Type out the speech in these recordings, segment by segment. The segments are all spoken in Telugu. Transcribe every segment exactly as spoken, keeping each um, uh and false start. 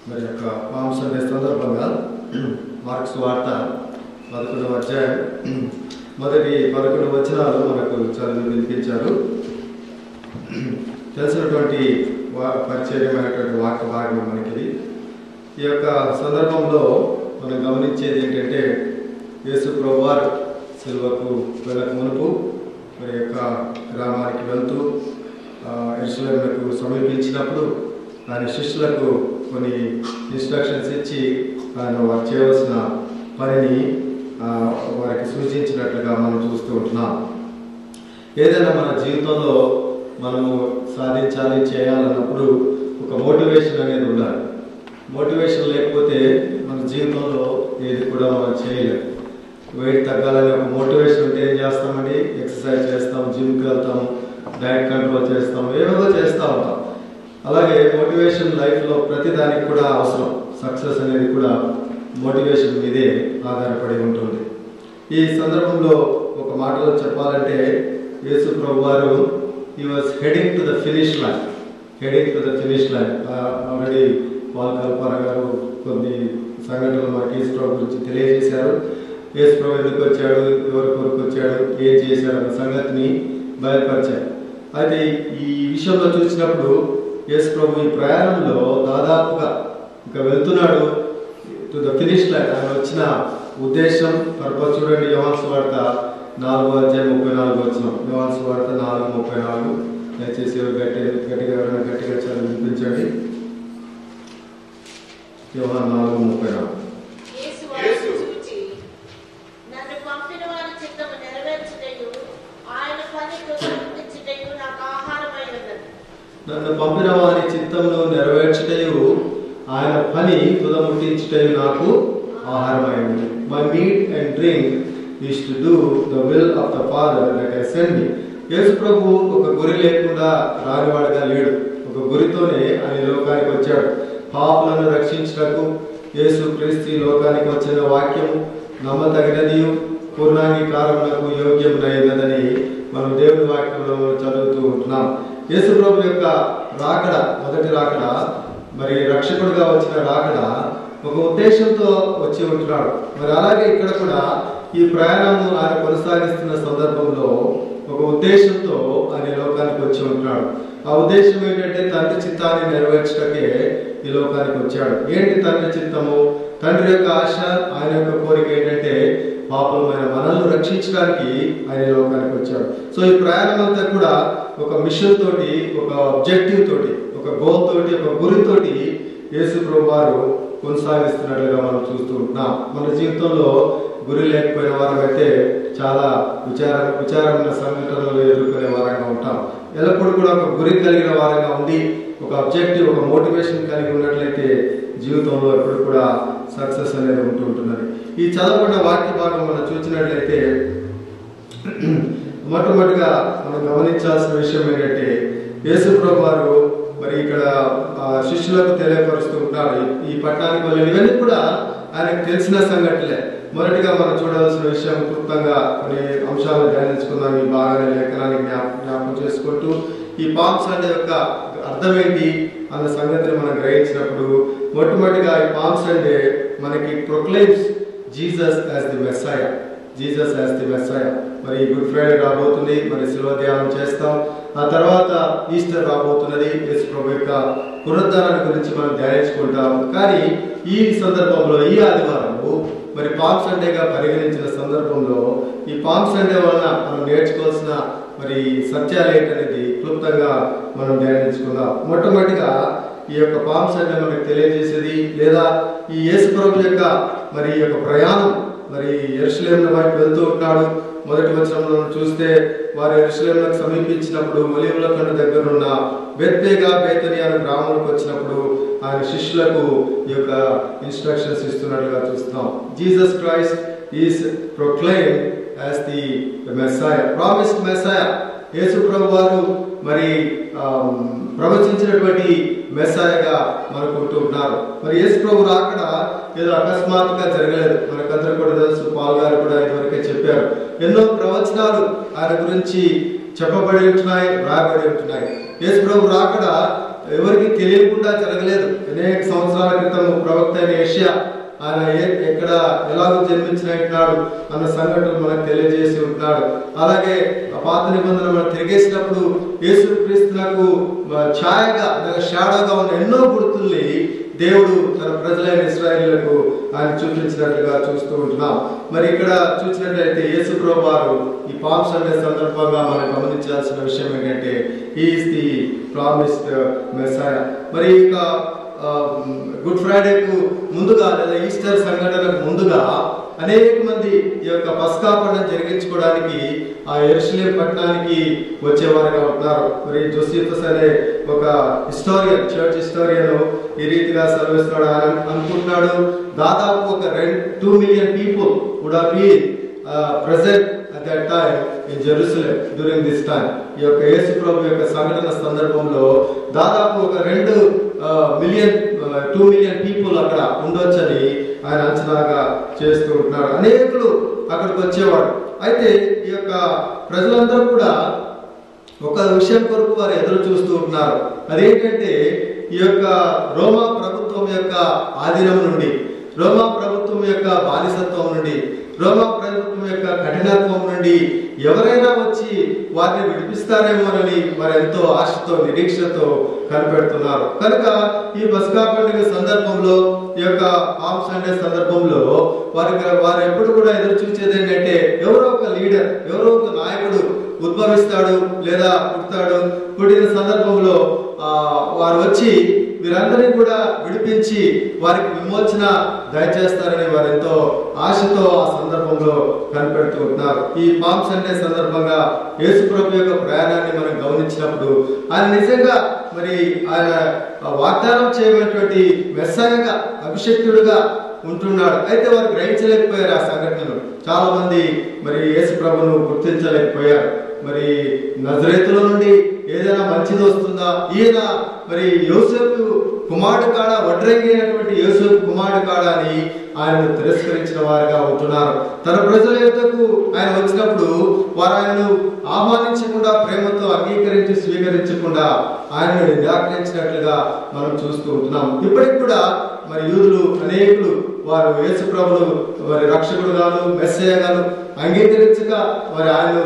మరి యొక్క పామ్ సండే సందర్భంగా మార్క్స్ వార్త పదకొండవ అధ్యాయం మొదటి పదకొండు వచనాలు మనకు చదివి వినిపించారు. తెలిసినటువంటి వా పరిచయమైనటువంటి వాక్య భాగం మనకి. ఈ యొక్క సందర్భంలో మనం గమనించేది ఏంటంటే, యేసు ప్రభువారు సిలువకు వెళ్ళక మునుపు మరి యొక్క గ్రామానికి వెళ్తూ యెరూషలేముకు సమీపించినప్పుడు ఆయన శిష్యులకు కొన్ని ఇన్స్ట్రక్షన్స్ ఇచ్చి ఆయన వారు చేయవలసిన పనిని వారికి సూచించినట్లుగా మనం చూస్తూ ఉంటున్నాం. ఏదైనా మన జీవితంలో మనము సాధించాలి చేయాలన్నప్పుడు ఒక మోటివేషన్ అనేది ఉండాలి. మోటివేషన్ లేకపోతే మన జీవితంలో ఏది కూడా మనం చేయలేము. వెయిట్ తగ్గాలని ఒక మోటివేషన్ ఉంటే ఏం చేస్తామండి? ఎక్సర్సైజ్ చేస్తాం, జిమ్కి వెళ్తాము, డైట్ కంట్రోల్ చేస్తాం, ఏవేవో చేస్తూ ఉంటాం. అలాగే మోటివేషన్ లైఫ్లో ప్రతిదానికి కూడా అవసరం. సక్సెస్ అనేది కూడా మోటివేషన్ మీదే ఆధారపడి ఉంటుంది. ఈ సందర్భంలో ఒక మాటలో చెప్పాలంటే, యేసు ప్రభు వారు he was heading to the finish line heading to the finish line already Paul Kalpara గారు కొన్ని సంఘటనలు మనకి యేసు ప్రభు గురించి తెలియజేశారు. యేసు ప్రభు ఎందుకు వచ్చాడు, ఎవరి కొరకు వచ్చాడు, ఏం చేశాడు అన్న సంగతిని బయలుపరిచారు. అయితే ఈ విషయంలో చూసినప్పుడు యేసు ప్రభు ఈ ప్రయాణంలో దాదాపుగా ఇంకా వెళ్తున్నాడు టు ద ఫినిష్ లైన్. ఆయన వచ్చిన ఉద్దేశం పర్పస్ చూడండి. యోహాను సువార్త నాలుగో అధ్యాయం ముప్పై నాలుగు వచ్చిన యోహాను సువార్త నాలుగు ముప్పై నాలుగు దయచేసి ఎవరు గట్టి గట్టిగా ఎవరైనా గట్టిగా చదివి వినిపించండి. యోహాను నాలుగు ముప్పై నాలుగు. నన్ను పంపిన వారి చిత్తమును నెరవేర్చుటయు ఆయన పని తుదముట్టించుటయు నాకు ఆహారమైనది. My meat and drink is to do the will of the father that has sent me. Yesu ప్రభు ఒక గురి లేకుండా రానివాడుగా లేడు. ఒక గురితోనే ఆయన లోకానికి వచ్చాడు. పాపులను రక్షించుటకు యేసు క్రీస్తు లోకానికి వచ్చిన వాక్యం నమ్మతగినది, పూర్ణాంగీకారములకు యోగ్యమునైనదని మనం దేవుని వాక్యంలో చదువుతూ ఉంటున్నాం. యేసు ప్రభు యొక్క రాకడ, మొదటి రాకడ, మరి రక్షకుడిగా వచ్చిన రాకడ ఒక ఉద్దేశంతో వచ్చి ఉంటున్నాడు. మరి అలాగే ఇక్కడ కూడా ఈ ప్రయాణం ఆయన కొనసాగిస్తున్న సందర్భంలో ఒక ఉద్దేశంతో ఆయన లోకానికి వచ్చి ఉంటున్నాడు. ఆ ఉద్దేశం ఏంటంటే తండ్రి చిత్తాన్ని నెరవేర్చడానికే ఈ లోకానికి వచ్చాడు. ఏంటి తండ్రి చిత్తము? తండ్రి యొక్క ఆశ, ఆయన యొక్క కోరిక ఏంటంటే పాపమైన మనల్ని రక్షించడానికి ఆయన లోకానికి వచ్చాడు. సో ఈ ప్రయాణం అంతా కూడా ఒక మిషన్ తోటి, ఒక ఆబ్జెక్టివ్ తోటి, ఒక గోల్ తోటి, ఒక గురితోటి యేసు ప్రభు వారు కొనసాగిస్తున్నట్లుగా మనం చూస్తూ ఉంటున్నాం. మన జీవితంలో గురి లేకపోయిన వారమైతే చాలా విచార విచారమైన సంఘటనలు ఎదుర్కొనే వారంగా ఉంటాం. ఎల్లప్పుడూ కూడా ఒక గురి కలిగిన వారంగా ఉండి, ఒక ఆబ్జెక్టివ్, ఒక మోటివేషన్ కలిగి ఉన్నట్లయితే జీవితంలో ఎప్పుడు కూడా సక్సెస్ అనేది ఉంటూ ఉంటున్నది. ఈ చదవబడిన వాక్య భాగం మనం చూసినట్లయితే మొట్టమొదటిగా మనం గమనించాల్సిన విషయం ఏంటంటే, యేసు ప్రభు వారు మరి ఇక్కడ శిష్యులకు తెలియపరుస్తూ ఉంటాడు. ఈ పట్టణానికి వెళ్ళిన ఇవన్నీ కూడా ఆయనకు తెలిసిన సంఘటనలే. మొదటిగా మనం చూడవలసిన విషయం, క్లుప్తంగా కొన్ని అంశాలను ధ్యానించుకుందాం. ఈ బాగానే లేఖనాన్ని జ్ఞాపకం చేసుకుంటూ ఈ పామ్ సండే యొక్క అర్థం ఏంటి అన్న సంగతిని మనం గ్రహించినప్పుడు, మొట్టమొదటిగా ఈ పామ్ సండే మనకి proclaims Jesus as the messiah Jesus as the messiah. మరి గుడ్ ఫ్రైడే రాబోతుంది, మరి శిలువ ధ్యానం చేస్తాం. ఆ తర్వాత ఈస్టర్ రాబోతున్నది, యేసు ప్రభు యొక్క పునరుద్ధానాన్ని గురించి మనం ధ్యానించుకుంటాం. కానీ ఈ సందర్భంలో, ఈ ఆదివారము మరి పామ్ సండేగా పరిగణించిన సందర్భంలో, ఈ పామ్ సండే వలన మనం నేర్చుకోవాల్సిన మరి సత్యాలు ఏంటనేది క్లుప్తంగా మనం ధ్యానించుకుందాం. మొట్టమొదటిగా ఈ యొక్క పామ్ సండే మనకు తెలియజేసేది, లేదా ఈ యేసు ప్రభు యొక్క మరి ఈ యొక్క ప్రయాణం, మరి యెరూషలేము వైపు వెళ్తూ ఉంటాడు. మొదటి వచనంలో చూస్తే వారు యెరూషలేముకు సమీపించినప్పుడు ఒలీవల కొండ దగ్గర ఉన్న బెత్ఫేగా బేతనియా అనే గ్రామానికి వచ్చినప్పుడు ఆయన శిష్యులకు ఈ యొక్క ఇన్స్ట్రక్షన్స్ ఇస్తున్నట్లుగా చూస్తాం. Jesus Christ is proclaimed as the messiah, promised messiah. Yesu ప్రభు వారు మరి ప్రవచించినటువంటి మెస్సాయగా మనకుంటూ ఉన్నారు. మరి యేసు ప్రభు రాకడ ఏదో అకస్మాత్తుగా జరగలేదు. మనకందరూ కూడా తెలుసు, పాల్ గారు కూడా ఇదివరకే చెప్పారు. ఎన్నో ప్రవచనాలు ఆయన గురించి చెప్పబడి ఉంటున్నాయి, రాయబడి ఉంటున్నాయి. యేసు ప్రభు రాకడ ఎవరికి తెలియకుండా జరగలేదు. అనేక సంవత్సరాల క్రితం ప్రవక్త అయిన యెషయా ఆయన ఎక్కడ ఎలాగో జన్మించినట్టున్నాడు అన్న సంఘటనలు మనకు తెలియజేసి ఉంటున్నాడు. అలాగే ఆ పాత నిబంధనలు మనం తిరిగేసినప్పుడు యేసుక్రీస్తునకు ఛాయగా షాడోగా ఉన్న ఎన్నో గుర్తుల్ని దేవుడు తన ప్రజలైన ఇశ్రాయేలులకు ఆయన చూపించినట్లుగా చూస్తూ ఉంటున్నాం. మరి ఇక్కడ చూసినట్లయితే యేసు ప్రభువు వారు ఈ పామ్ సండే సందర్భంగా మనం గమనించాల్సిన విషయం ఏంటంటే he is the promised messiah. మరి ఇక గుడ్ ఫ్రైడేకు ముందుగా లేదా ఈస్టర్ సంఘటనకు ముందుగా అనేక మంది ఈ యొక్క పస్కా పండుగ జరిగించుకోవడానికి ఆ యెరూషలేం పట్టణానికి వచ్చేవారుగా ఉంటున్నారు. మరి జోసిఫస్ అనే ఒక హిస్టోరియన్, చర్చ్ హిస్టోరియన్ ఈ రీతిగా సెలవిస్తున్నాడు. ఆయన అనుకుంటున్నాడు దాదాపు ఒక రెండు two million people would have been present at that time in Jerusalem during this time. ఈ యొక్క యేసు ప్రభు యొక్క సంఘటన సందర్భంలో దాదాపు ఒక రెండు మిలియన్ టూ మిలియన్ పీపుల్ అక్కడ ఉండొచ్చని ఆయన అంచనాగా చేస్తూ ఉంటున్నాడు. అనేకులు అక్కడికి వచ్చేవాడు. అయితే ఈ యొక్క ప్రజలందరూ కూడా ఒక విషయం కొరకు వారు ఎదురు చూస్తూ ఉంటున్నారు. అదేంటంటే ఈ యొక్క రోమా ప్రభుత్వం యొక్క ఆధీనం నుండి, రోమా ప్రభుత్వం యొక్క బానిసత్వం నుండి, రోమా ప్రభుత్వం యొక్క కఠినత్వం నుండి ఎవరైనా వచ్చి వారిని విడిపిస్తారేమోనని వారు ఎంతో ఆశతో నిరీక్షతో కనిపెడుతున్నారు. కనుక ఈ పస్కా పండుగ సందర్భంలో, ఈ యొక్క పామ్ సండే సందర్భంలో వారికి వారు ఎప్పుడు కూడా ఎదురు చూసేది ఏంటంటే ఎవరో ఒక లీడర్, ఎవరో ఒక నాయకుడు ఉద్భవిస్తాడు లేదా పుడతాడు. పుట్టిన సందర్భంలో ఆ వారు వచ్చి వీరందరినీ కూడా విడిపించి వారికి విమోచన దయచేస్తారని వారు ఎంతో ఆశతో ఆ సందర్భంలో కనిపెడుతూ ఉంటున్నారు. ఈ పామ్ సండే సందర్భంగా యేసు ప్రభు యొక్క ప్రయాణాన్ని మనం గమనించినప్పుడు ఆయన నిజంగా మరి ఆయన వాగ్దానం చేయబడినటువంటి మెస్సయగా, అభిషక్తుడుగా ఉంటున్నాడు. అయితే వారు గ్రహించలేకపోయారు ఆ సంఘటనను. చాలా మంది మరి యేసు ప్రభును గుర్తించలేకపోయారు. మరి నజరేతులో నుండి ఏదైనా మంచిది వస్తుందా, ఈయన మరి యోసేపు కుమారుడు కాడ, వడ్రంగి అయినటువంటి యోసేపు కుమారుడు కాడ అని ఆయనను తిరస్కరించిన వారుగా ఉంటున్నారు. తన ప్రజల యొద్దకు ఆయన వచ్చినప్పుడు వారు ఆయనను ఆహ్వానించకుండా, ప్రేమతో అంగీకరించి స్వీకరించకుండా ఆయనను నిరాకరించినట్లుగా మనం చూస్తూ ఉంటున్నాం. ఇప్పటికి కూడా మరి యూదులు అనేకులు వారు యేసు ప్రభును వారి రక్షకుడుగాను మెస్సయగాను అంగీకరించక, వారి ఆయన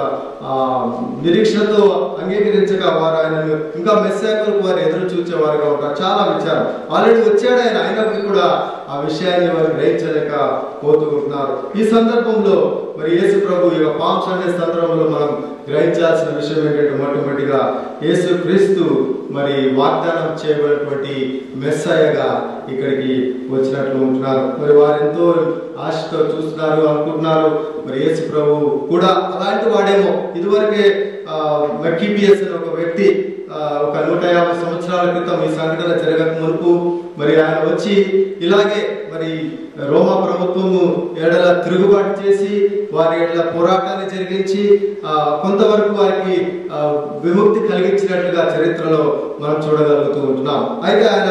నిరీక్షణతో అంగీకరించక వారు ఆయనను ఇంకా మెస్సయ కొరకు వారు ఎదురు చూచేవారుగా ఉంటారు. చాలా విచారం. ఆల్రెడీ వచ్చాడు ఆయన, అయినప్పటికీ కూడా ఆ విషయాన్ని వారు గ్రహించలేక పోతూ ఉంటున్నారు. ఈ సందర్భంలో మరి యేసు ప్రభు ఈ పామ్ సండే సందర్భంలో మనం గ్రహించాల్సిన విషయం ఏంటంటే మొట్టమొదటిగా యేసు క్రీస్తు మరి వాగ్దానం చేయబడినటువంటి మెస్సయగా ఇక్కడికి వచ్చినట్లు ఉంటున్నారు. మరి వారు ఎంతో ఆశతో చూస్తున్నారు, అనుకుంటున్నారు మరి యేసు ప్రభు కూడా అలాంటి వాడేమో. ఇదివరకే మెక్కిబియస్ అనే ఒక వ్యక్తి ఒక నూట యాభై సంవత్సరాల క్రితం ఈ సంఘటన జరగక మునుపు మరి ఆయన వచ్చి ఇలాగే మరి రోమా ప్రభుత్వము ఏడల తిరుగుబాటు చేసి వారి ఏడల పోరాటాన్ని జరిగించి ఆ కొంతవరకు వారికి విముక్తి కలిగించినట్లుగా చరిత్రలో మనం చూడగలుగుతూ ఉంటున్నాం. అయితే ఆయన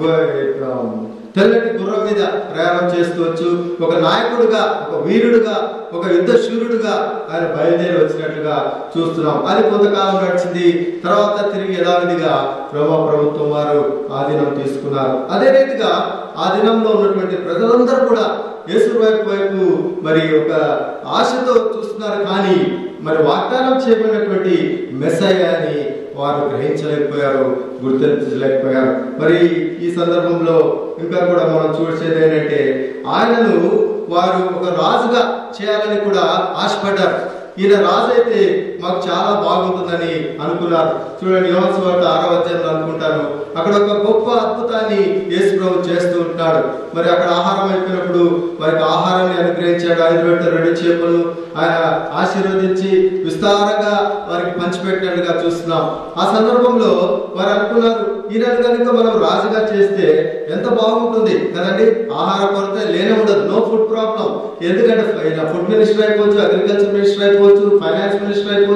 తెల్లటి గుర్రం మీద ప్రయాణం చేస్తూ వచ్చు ఒక నాయకుడుగా, ఒక వీరుడుగా, ఒక యుద్ధ శూరుడుగా ఆయన బయలుదేరి వచ్చినట్లుగా చూస్తున్నాం. అది కొంతకాలం నడిచింది. తర్వాత తిరిగి యథావిధిగా రోమా ప్రభుత్వం వారు ఆధీనం తీసుకున్నారు. అదే రీతిగా ఆ దినంలో ఉన్నటువంటి ప్రజలందరూ కూడా యేసు వైపు వైపు మరి ఒక ఆశతో చూస్తున్నారు. కానీ మరి వాగ్దానం చేయబడినటువంటి మెస్సయ్యని వారు గ్రహించలేకపోయారు, గుర్తించలేకపోయారు. మరి ఈ సందర్భంలో ఇంకా కూడా మనం చూసేది ఏంటంటే ఆయనను వారు ఒక రాజుగా చేయాలని కూడా ఆశపడ్డారు. ఈయన రాజు అయితే మాకు చాలా బాగుంటుందని అనుకున్నారు. చూడండి, యోహాను సువార్త ఆరవ అధ్యాయంలో అనుకుంటాను అక్కడ ఒక గొప్ప అద్భుతాన్ని యేసు ప్రభు చేస్తూ ఉంటాడు. మరి అక్కడ ఆహారం అయిపోయినప్పుడు వారికి ఆహారాన్ని అనుగ్రహించాడు. ఐదు రొట్టెలు రెండు చేపలను ఆయన ఆశీర్వదించి విస్తారంగా వారికి పంచిపెట్టినట్టుగా చూస్తున్నాం. ఆ సందర్భంలో వారు అనుకున్నారు ఈయన కనుక మనం రాజుగా చేస్తే ఎంత బాగుంటుంది కదండి, ఆహార కొరత లేనే ఉండదు, నో ఫుడ్ ప్రాబ్లం. ఎందుకంటే ఫుడ్ మినిస్టర్ అయిపోవచ్చు, అగ్రికల్చర్ మినిస్టర్ అయిపోవచ్చు, ఫైనాన్స్ మినిస్టర్ అయిపోవచ్చు,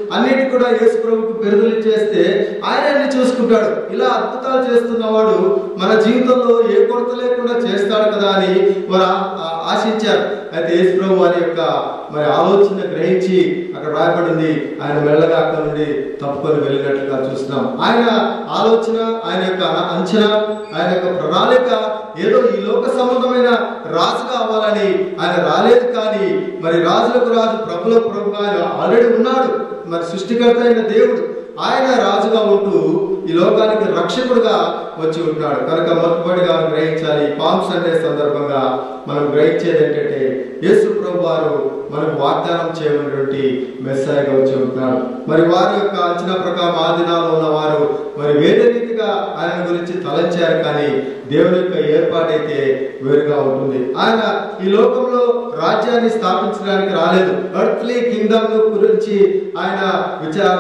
అన్నిటి కూడా యేసు ప్రభువుకు బిరుదులు ఇచ్చేస్తే ఆయన అన్ని చూసుకుంటాడు. ఇలా అద్భుతాలు చేస్తున్నవాడు మన జీవితంలో ఏ కొరత లేకుండా చేస్తాడు కదా అని వారు ఆశించారు. అయితే యేసు ప్రభు వారి యొక్క మరి ఆలోచన గ్రహించి అక్కడ రాయబడింది, ఆయన మెల్లగా అక్కడ నుండి తప్పుకొని వెళ్ళినట్లుగా చూస్తున్నాం. ఆయన ఆలోచన, ఆయన యొక్క అంచనా, ఆయన యొక్క ప్రణాళిక ఏదో ఈ లోక సంబంధమైన రాజుగా అవ్వాలని ఆయన రాలేదు. కానీ మరి రాజులకు రాజు, ప్రభులకు ప్రభుగా ఆయన ఆల్రెడీ ఉన్నాడు. మరి సృష్టికర్త అయిన దేవుడు ఆయన రాజుగా ఉంటూ ఈ లోకానికి రక్షకుడుగా వచ్చి ఉంటున్నాడు. కనుక మొదటిగా గ్రహించాలి. పామ్ సండే సందర్భంగా మనం గ్రహించేది ఏంటంటే యేసు ప్రభు వారు మనకు వాగ్దానం చేయబడినటువంటి మెస్సాయిగా వచ్చి ఉంటున్నాడు. మరి వారి యొక్క అంచనా ప్రకారం ఆ దినాల్లో ఉన్న వారు మరి వేరే రీతిగా ఆయన గురించి తలంచారు. కానీ దేవుని యొక్క ఏర్పాటైతే వేరుగా ఉంటుంది. ఆయన ఈ లోకంలో రాజ్యాన్ని స్థాపించడానికి రాలేదు. ఎర్త్లీ కింగ్డమ్ గురించి ఆయన విచార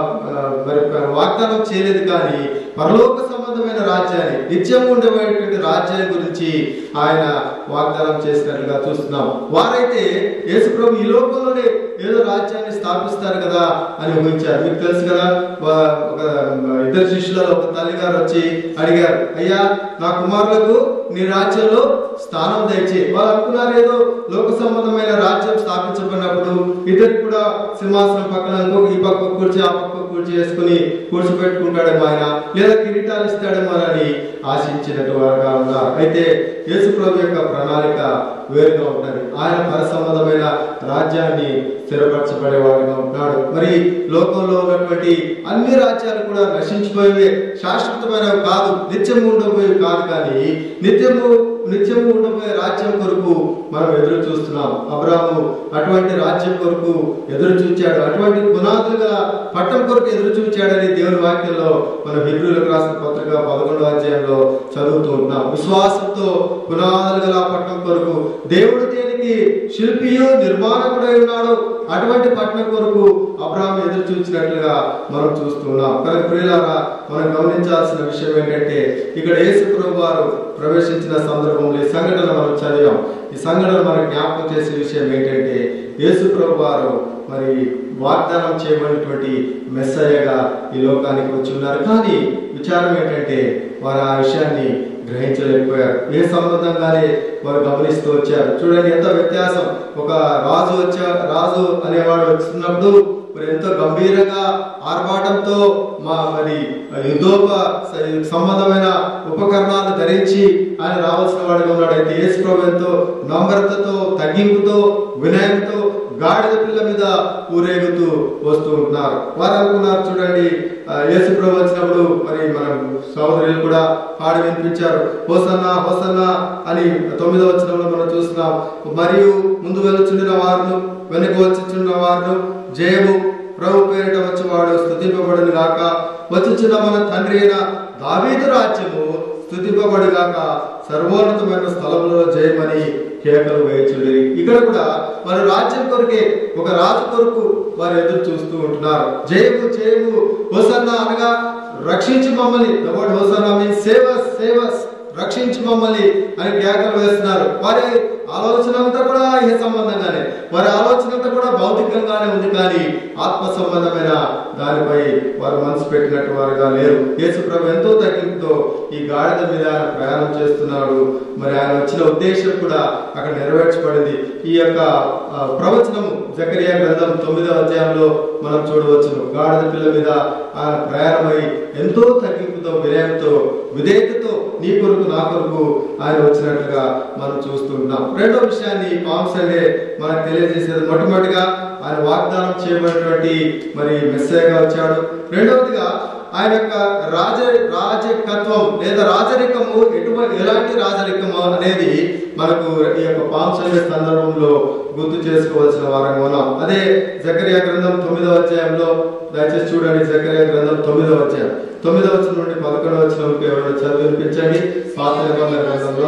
మరి వాగ్దానం చేయలేదు. కానీ పరలోక సంబంధమైన రాజ్యాన్ని, నిత్యం ఉండేటువంటి రాజ్యాన్ని గురించి ఆయన వాగ్దానం చేసినట్లుగా చూస్తున్నాం. వారైతే యేసు ప్రభు ఈ లోకంలోనే ఏదో రాజ్యాన్ని స్థాపిస్తారు కదా అని ఊహించారు. మీకు తెలుసు కదా, ఒక ఇద్దరు శిష్యులలో ఒక తల్లి గారు వచ్చి అడిగారు, అయ్యా నా కుమారులకు నీ రాజ్యంలో స్థానం దయచే. వాళ్ళు అనుకున్నారు ఏదో లోక సంబంధమైన రాజ్యం స్థాపించబడినప్పుడు ఇద్దరికి కూడా సింహాసనం పక్కన ఈ పక్క కూర్చి ఆ పక్క కూర్చి వేసుకుని కూర్చోబెట్టుకుంటాడేమో ఆయన, లేదా కిరీటాలు ఇస్తాడేమో అని ఆశించినట్టు వారుగా ఉన్నారు. అయితే యేసు ప్రభు యొక్క ప్రణాళిక వేరుగా ఉంటుంది. ఆయన పర సంబంధమైన రాజ్యాన్ని స్థిరపరచబడేవాడుగా ఉంటాడు. మరి లోకంలో ఉన్నటువంటి అన్ని రాజ్యాలు కూడా నశించిపోయేవే, శాశ్వతమైనవి కాదు, నిత్యము ఉండబోయేవి కాదు. కానీ నిత్యము నిత్యము ఉండబోయే రాజ్యం కొరకు మనం ఎదురు చూస్తున్నాం. అబ్రాహాము అటువంటి రాజ్యం కొరకు ఎదురు చూచాడు. అటువంటి పునాదులుగా పట్టం కొరకు ఎదురు చూచాడని దేవుని వాక్యంలో మన హెబ్రీయులకు రాసిన పత్రిక పదకొండవ అధ్యాయంలో చదువుతూ ఉంటున్నాం. విశ్వాసంతో పునాదులుగా పట్టం కొరకు దేవుడు దేనికి శిల్పియు నిర్మాణకుడై ఉన్నాడు, అటువంటి పట్టణం కొరకు అబ్రాహాము ఎదురు చూచినట్లుగా మనం చూస్తున్నాం. కనుక ప్రియులారా, మనం గమనించాల్సిన విషయం ఏంటంటే ఇక్కడ యేసు ప్రభు వారు ప్రవేశించిన సందర్భంలో ఈ సంఘటన మనం చదివాం. ఈ సంఘటన మనకు జ్ఞాపకం చేసే విషయం ఏంటంటే యేసు ప్రభు వారు మరి వాగ్దానం చేయబడినటువంటి మెస్సయ్యగా ఈ లోకానికి వచ్చి ఉన్నారు. కానీ విచారం ఏంటంటే వారు ఆ విషయాన్ని గ్రహించలేకపోయారు. ఏ సంబంధంగానే వారు గమనిస్తూ వచ్చారు. చూడండి ఎంత వ్యత్యాసం. ఒక రాజు వచ్చా రాజు అనేవాడు వచ్చినప్పుడు మరి ఎంతో గంభీరంగా ఆర్భాటంతో మా మరి యుద్ధోప సంబంధమైన ఉపకరణాలు ధరించి ఆయన రావాల్సిన వాడిగా ఉన్నాడు. అయితే యేసు ప్రభు ఎంతో నమ్రతతో, తగ్గింపుతో, వినయంతో గాడిద పిల్ల మీద ఊరేగుతూ వస్తూ ఉంటున్నారు. వారు అనుకున్నారు, చూడండి యేసు ప్రభు వచ్చినప్పుడు మరి మనం సహోదరులు కూడా పాడి వినిపించారు, హోసన్నా హోసన్నా అని తొమ్మిదవ వచనంలో మనం చూస్తున్నాం. మరియు ముందు వెలుచుండిన వారును వెనుక వచ్చుచున్న వారును జయము ప్రభు పేరిట వచ్చేవాడు స్తుతింపబడును గాక, వచ్చుచున్న మన తండ్రి అయిన దావీదు రాజ్యము స్తుతింపబడు గాక, సర్వోన్నతమైన స్థలంలో జయమని కేకలు వేయుచుండిరి. ఇక్కడ కూడా వారి రాజ్యం కొరకే, ఒక రాజు కొరకు వారు ఎదురు చూస్తూ ఉంటున్నారు. జయము జయము హోసన్నా అనగా రక్షించి మమ్మల్ని, the word hosanna means save us, save us, రక్షించి మమ్మల్ని అని కేకలు వేస్తున్నారు. వారి ఆలోచన అంతా కూడా ఏ సంబంధంగానే, వారి ఆలోచన అంతా కూడా భౌతికంగానే ఉంది. కానీ ఆత్మ సంబంధమైన దానిపై వారు మనసు పెట్టినట్టు వారుగా లేరు. యేసు ప్రభు ఎంతో తగ్గింపుతో ఈ గాడిద మీద ప్రయాణం చేస్తున్నాడు. మరి ఆయన వచ్చిన ఉద్దేశం కూడా అక్కడ నెరవేర్చబడింది. ఈ యొక్క ప్రవచనము జకరియా గ్రంథం తొమ్మిదవ అధ్యాయంలో మనం చూడవచ్చును. గాడిద పిల్ల మీద ఆయన ప్రయాణమై ఎంతో తగ్గింపుతో, వినయంతో, విధేయతతో నీ కొరకు నా కొరకు ఆయన వచ్చినట్లుగా మనం చూస్తున్నాం. రెండో విషయాన్ని పామ్ సండే మనకు తెలియజేసేది, మొట్టమొదటిగా ఆయన వాగ్దానం చేయబడినటువంటి మరి మెస్సయ్యగా వచ్చాడు. రెండవదిగా ఆయన యొక్క రాజ రాజకత్వం లేదా రాజరికము ఎటువంటి ఎలాంటి రాజరికము అనేది మనకు ఈ యొక్క పామ్ సండే సందర్భంలో గుర్తు చేసుకోవాల్సిన వారంగా ఉన్నాం. అదే జకరియా గ్రంథం తొమ్మిదవ అధ్యాయంలో దయచేసి చూడండి. జకరియా గ్రంథం తొమ్మిదవ అధ్యాయం తొమ్మిదవ వచనం నుండి పదకొండవ వచనంకి ఎవరైనా చదివి వినిపించండి. పాత నిబంధన గ్రంథంలో,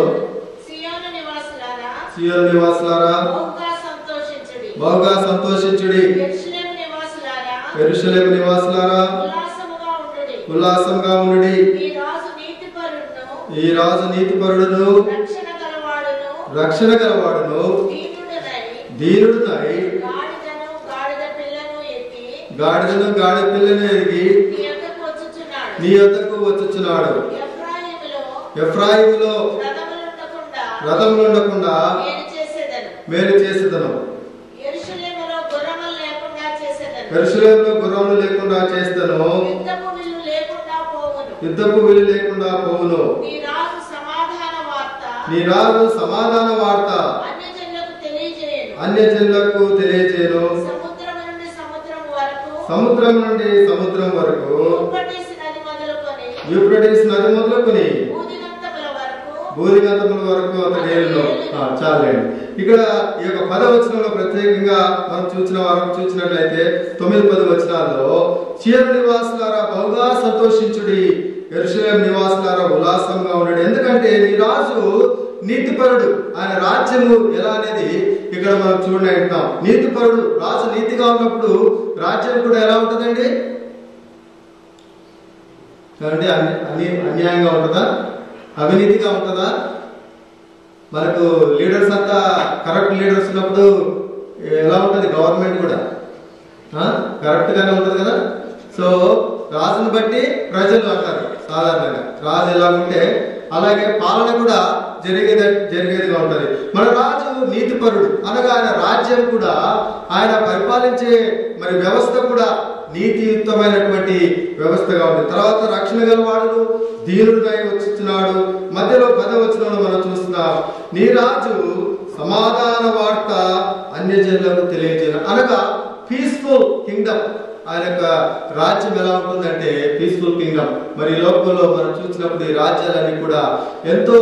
సియోను నివాసులారా బహుగా సంతోషించుడి, యెరూషలేము నివాసులారా ఉల్లాసంగా ఉండుడి, ఈ రాజు నీతిపరుడును రక్షణ గలవాడును దీనుడునై గాడిదను గాడి పిల్లను ఎరిగి నీ యొద్దకు వచ్చుచున్నాడు. ఎఫ్రాయిములో రథములు ఉండకుండా మేలు చేసేదను. యెరూషలేములో గుర్రములు లేకుండా చేస్తాను. యుద్ధపు విల్లు లేకుండా పోవును. నీ రాజు సమాధాన వార్త అన్య జనులకు తెలియజేయను. సముద్రం నుండి సముద్రం వరకు, యూఫ్రటీస్ నది మొదలుకొని భూదిగంతముల వరకు అతని ఏలును. చాలండి. ఇక్కడ ఈ యొక్క పద వచనంలో ప్రత్యేకంగా మనం చూసిన వారం చూసినట్లయితే తొమ్మిది పది వచనాల్లో చీరు నివాసులారా బహుగా సంతోషించుడి, యెరూషలేము నివాసులారా ఉల్లాసంగా ఉండడు. ఎందుకంటే నీ రాజు నీతిపరుడు. ఆయన రాజ్యము ఎలా అనేది ఇక్కడ మనం చూడండి అంటాం. నీతిపరుడు, రాజు నీతిగా ఉన్నప్పుడు రాజ్యం కూడా ఎలా ఉంటుందండి? అంటే అన్ని అన్యాయంగా ఉంటుందా? అవినీతిగా ఉంటుందా? మనకు లీడర్స్ అంతా కరెక్ట్ లీడర్స్ ఉన్నప్పుడు ఎలా ఉంటుంది? గవర్నమెంట్ కూడా కరెక్ట్ గానే ఉంటుంది కదా. సో రాజుని బట్టి ప్రజలు అంటారు సాధారణంగా. రాజు ఎలా ఉంటే అలాగే పాలన కూడా జరిగేది జరిగేదిగా ఉంటది. మన రాజు నీతిపరుడు అనగా ఆయన రాజ్యం కూడా, ఆయన పరిపాలించే మరి వ్యవస్థ కూడా నీతియుక్తమైనటువంటి వ్యవస్థగా ఉంది. తర్వాత రక్షణ గలవాడు దీనుడిపై వచ్చుచున్నాడు. మధ్యలో పదవచనంలో మనం చూస్తున్నాం, నీ రాజు సమాధాన వార్త అన్యజనులకు తెలియజేయను అనగా పీస్ఫుల్ కింగ్డమ్. ఆయన యొక్క రాజ్యం ఎలా ఉంటుందంటే పీస్ఫుల్ కింగ్డమ్. మరి ఈ లోకంలో మనం చూసినప్పుడు ఈ రాజ్యాలన్నీ కూడా ఎంతో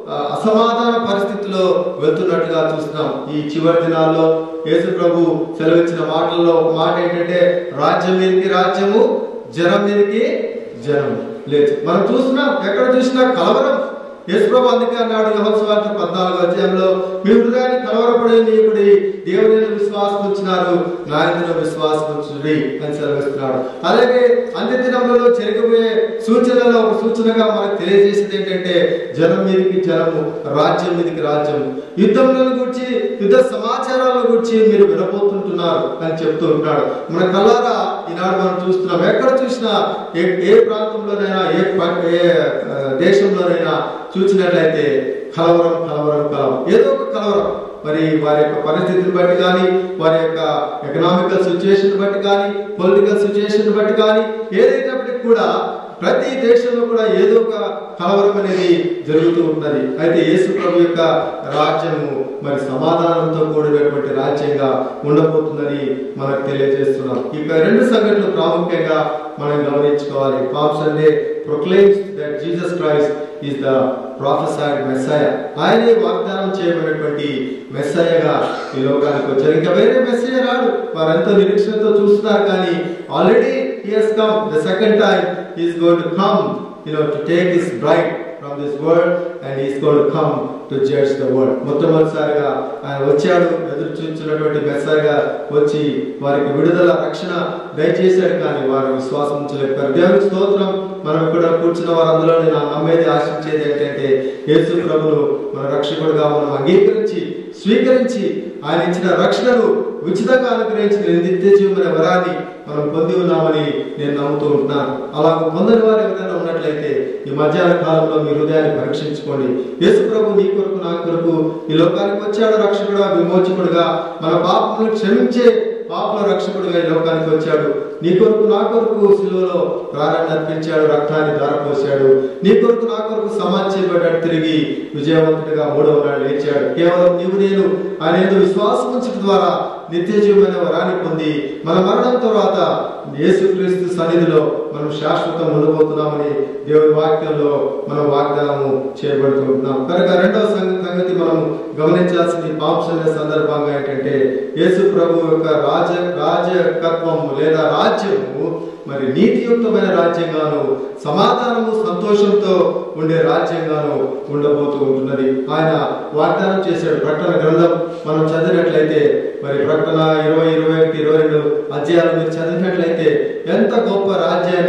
అసమాధాన పరిస్థితిలో వెళ్తున్నట్టుగా చూస్తున్నాం. ఈ చివరి దినాల్లో యేసు ప్రభు సెలవిచ్చిన మాటల్లో ఒక మాట ఏంటంటే, రాజ్యం మీదకి రాజ్యము, జనం మీదకి జనం లేదు. మనం చూస్తున్నాం, ఎక్కడ చూసినా కలవరం. యేసు ప్రభు అందుకే అన్నాడు యోహాను సువార్త పద్నాలుగో అధ్యాయంలో, మీ హృదయాన్ని కలవరపడి నీకుడి దేవుని విశ్వాసం ఉంచినారు, నా యందు విశ్వాసం ఉంచుడి అని సెలవిస్తున్నాడు. అలాగే అంత్య దినములలో జరగబోయే సూచనలో ఒక సూచనగా మనకు తెలియజేసేది ఏంటంటే, జనం మీదకి జనము, రాజ్యం మీదకి రాజ్యం, యుద్ధములను గురించి, యుద్ధ సమాచారాలను గురించి మీరు వినబోతుంటున్నారు అని చెప్తూ ఉంటాడు. మన కల్లారా ఈనాడు మనం చూస్తున్నాం. ఎక్కడ చూసినా, ఏ ఏ ప్రాంతంలోనైనా, ఏ ఏ దేశంలోనైనా చూసినట్లయితే కలవరం కలవరం కలవరం ఏదో ఒక కలవరం. మరి వారి యొక్క పరిస్థితిని బట్టి కానీ, వారి యొక్క ఎకనామికల్ సిచ్యుయేషన్ బట్టి కానీ, పొలిటికల్ సిచ్యుయేషన్ బట్టి కానీ, ఏదైనప్పటికీ కూడా ప్రతి దేశంలో కూడా ఏదో ఒక కలవరం అనేది జరుగుతూ ఉన్నది. అయితే యేసు ప్రభు యొక్క రాజ్యము మరి సమాధానంతో కూడినటువంటి రాజ్యంగా ఉండబోతుందని మనకు తెలియజేస్తున్నాం. ఇక రెండు సంఘటనలు ప్రాముఖ్యంగా మనం గమనించుకోవాలి. Palm Sunday proclaims that Jesus Christ is the prophesied Messiah. ఆయనే వాగ్దానం చేయబడినటువంటి మెస్సయ్యగా ఈ లోకానికి వచ్చారు. ఇంకా వేరే మెస్సయ్య రాడు. వారెంతో నిరీక్షణతో చూస్తున్నారు, కానీ already he has come. The second time he is going to come, you know, to take his bride from this world, and he is going to come to judge the world. మొట్టమొదటిసారిగా ఆయన వచ్చాడు, ఎదురు చూస్తున్నటువంటి మెస్సయ్యగా వచ్చి వారికి విడుదల, రక్షణ దయచేశాడు, కానీ వారు విశ్వాసం ఉంచలేకపోయారు. దేవునికి స్తోత్రం. మనం ఇక్కడ కూర్చున్న వారందరూ నేను నమ్మేది, ఆశించేది ఏంటంటే, యేసు ప్రభును మన రక్షకుడుగా మనం అంగీకరించి స్వీకరించి ఆయన ఇచ్చిన రక్షణను ఉచితంగా అనుగ్రహించిన నిత్య జీవమైన వరాన్ని మనం పొంది ఉన్నామని నేను నమ్ముతూ ఉంటున్నాను. అలా పొందని వారు ఎవరైనా ఉన్నట్లయితే ఈ మధ్యాహ్న కాలంలో మీ హృదయాన్ని పరీక్షించుకోండి. యేసు ప్రభు నీ కొరకు, నా కొరకు ఈ లోకానికి వచ్చాడు. రక్షకుడుగా, విమోచకుడుగా, మన పాపములను క్షమించే పాపల రక్షకుడుగా ఈ లోకానికి వచ్చాడు. నీ కొరకు, నా కొరకు శిలువలో ప్రాణాన్ని అర్పించాడు, రక్తాన్ని ధారపోసాడు. నీ కొరకు, నా కొరకు సమాధి చేయబడ్డాడు, తిరిగి విజయవంతుడిగా మూడవ నాడు లేచాడు. కేవలం నీవు నేను ఆయన యందు విశ్వాసం ఉంచడం ద్వారా నిత్య జీవమైన వరాన్ని పొంది మన మరణం తర్వాత యేసుక్రీస్తు సన్నిధిలో మనం శాశ్వతం ఉండబోతున్నామని దేవుని వాక్యంలో మనం వాగ్దానము చేయబడుతున్నాం. కనుక రెండవ సంగతి మనం గమనించాల్సింది పామ్ సండే సందర్భంగా ఏంటంటే, యేసు ప్రభు యొక్క రాజ రాజకత్వము లేదా రాజ్యము మరి నీతియుక్తమైన రాజ్యంగాను, సమాధానము సంతోషంతో ఉండే రాజ్యంగాను ఉండబోతూ ఉంటున్నది. ఆయన వాగ్దానం చేశాడు. ప్రకటన గ్రంథం మనం చదివినట్లయితే, మరి ప్రకటన ఇరవై ఇరవై ఒకటి ఇరవై రెండు అధ్యాయాలు మీరు చదివినట్లయితే ఎంత గొప్ప రాజ్యాన్ని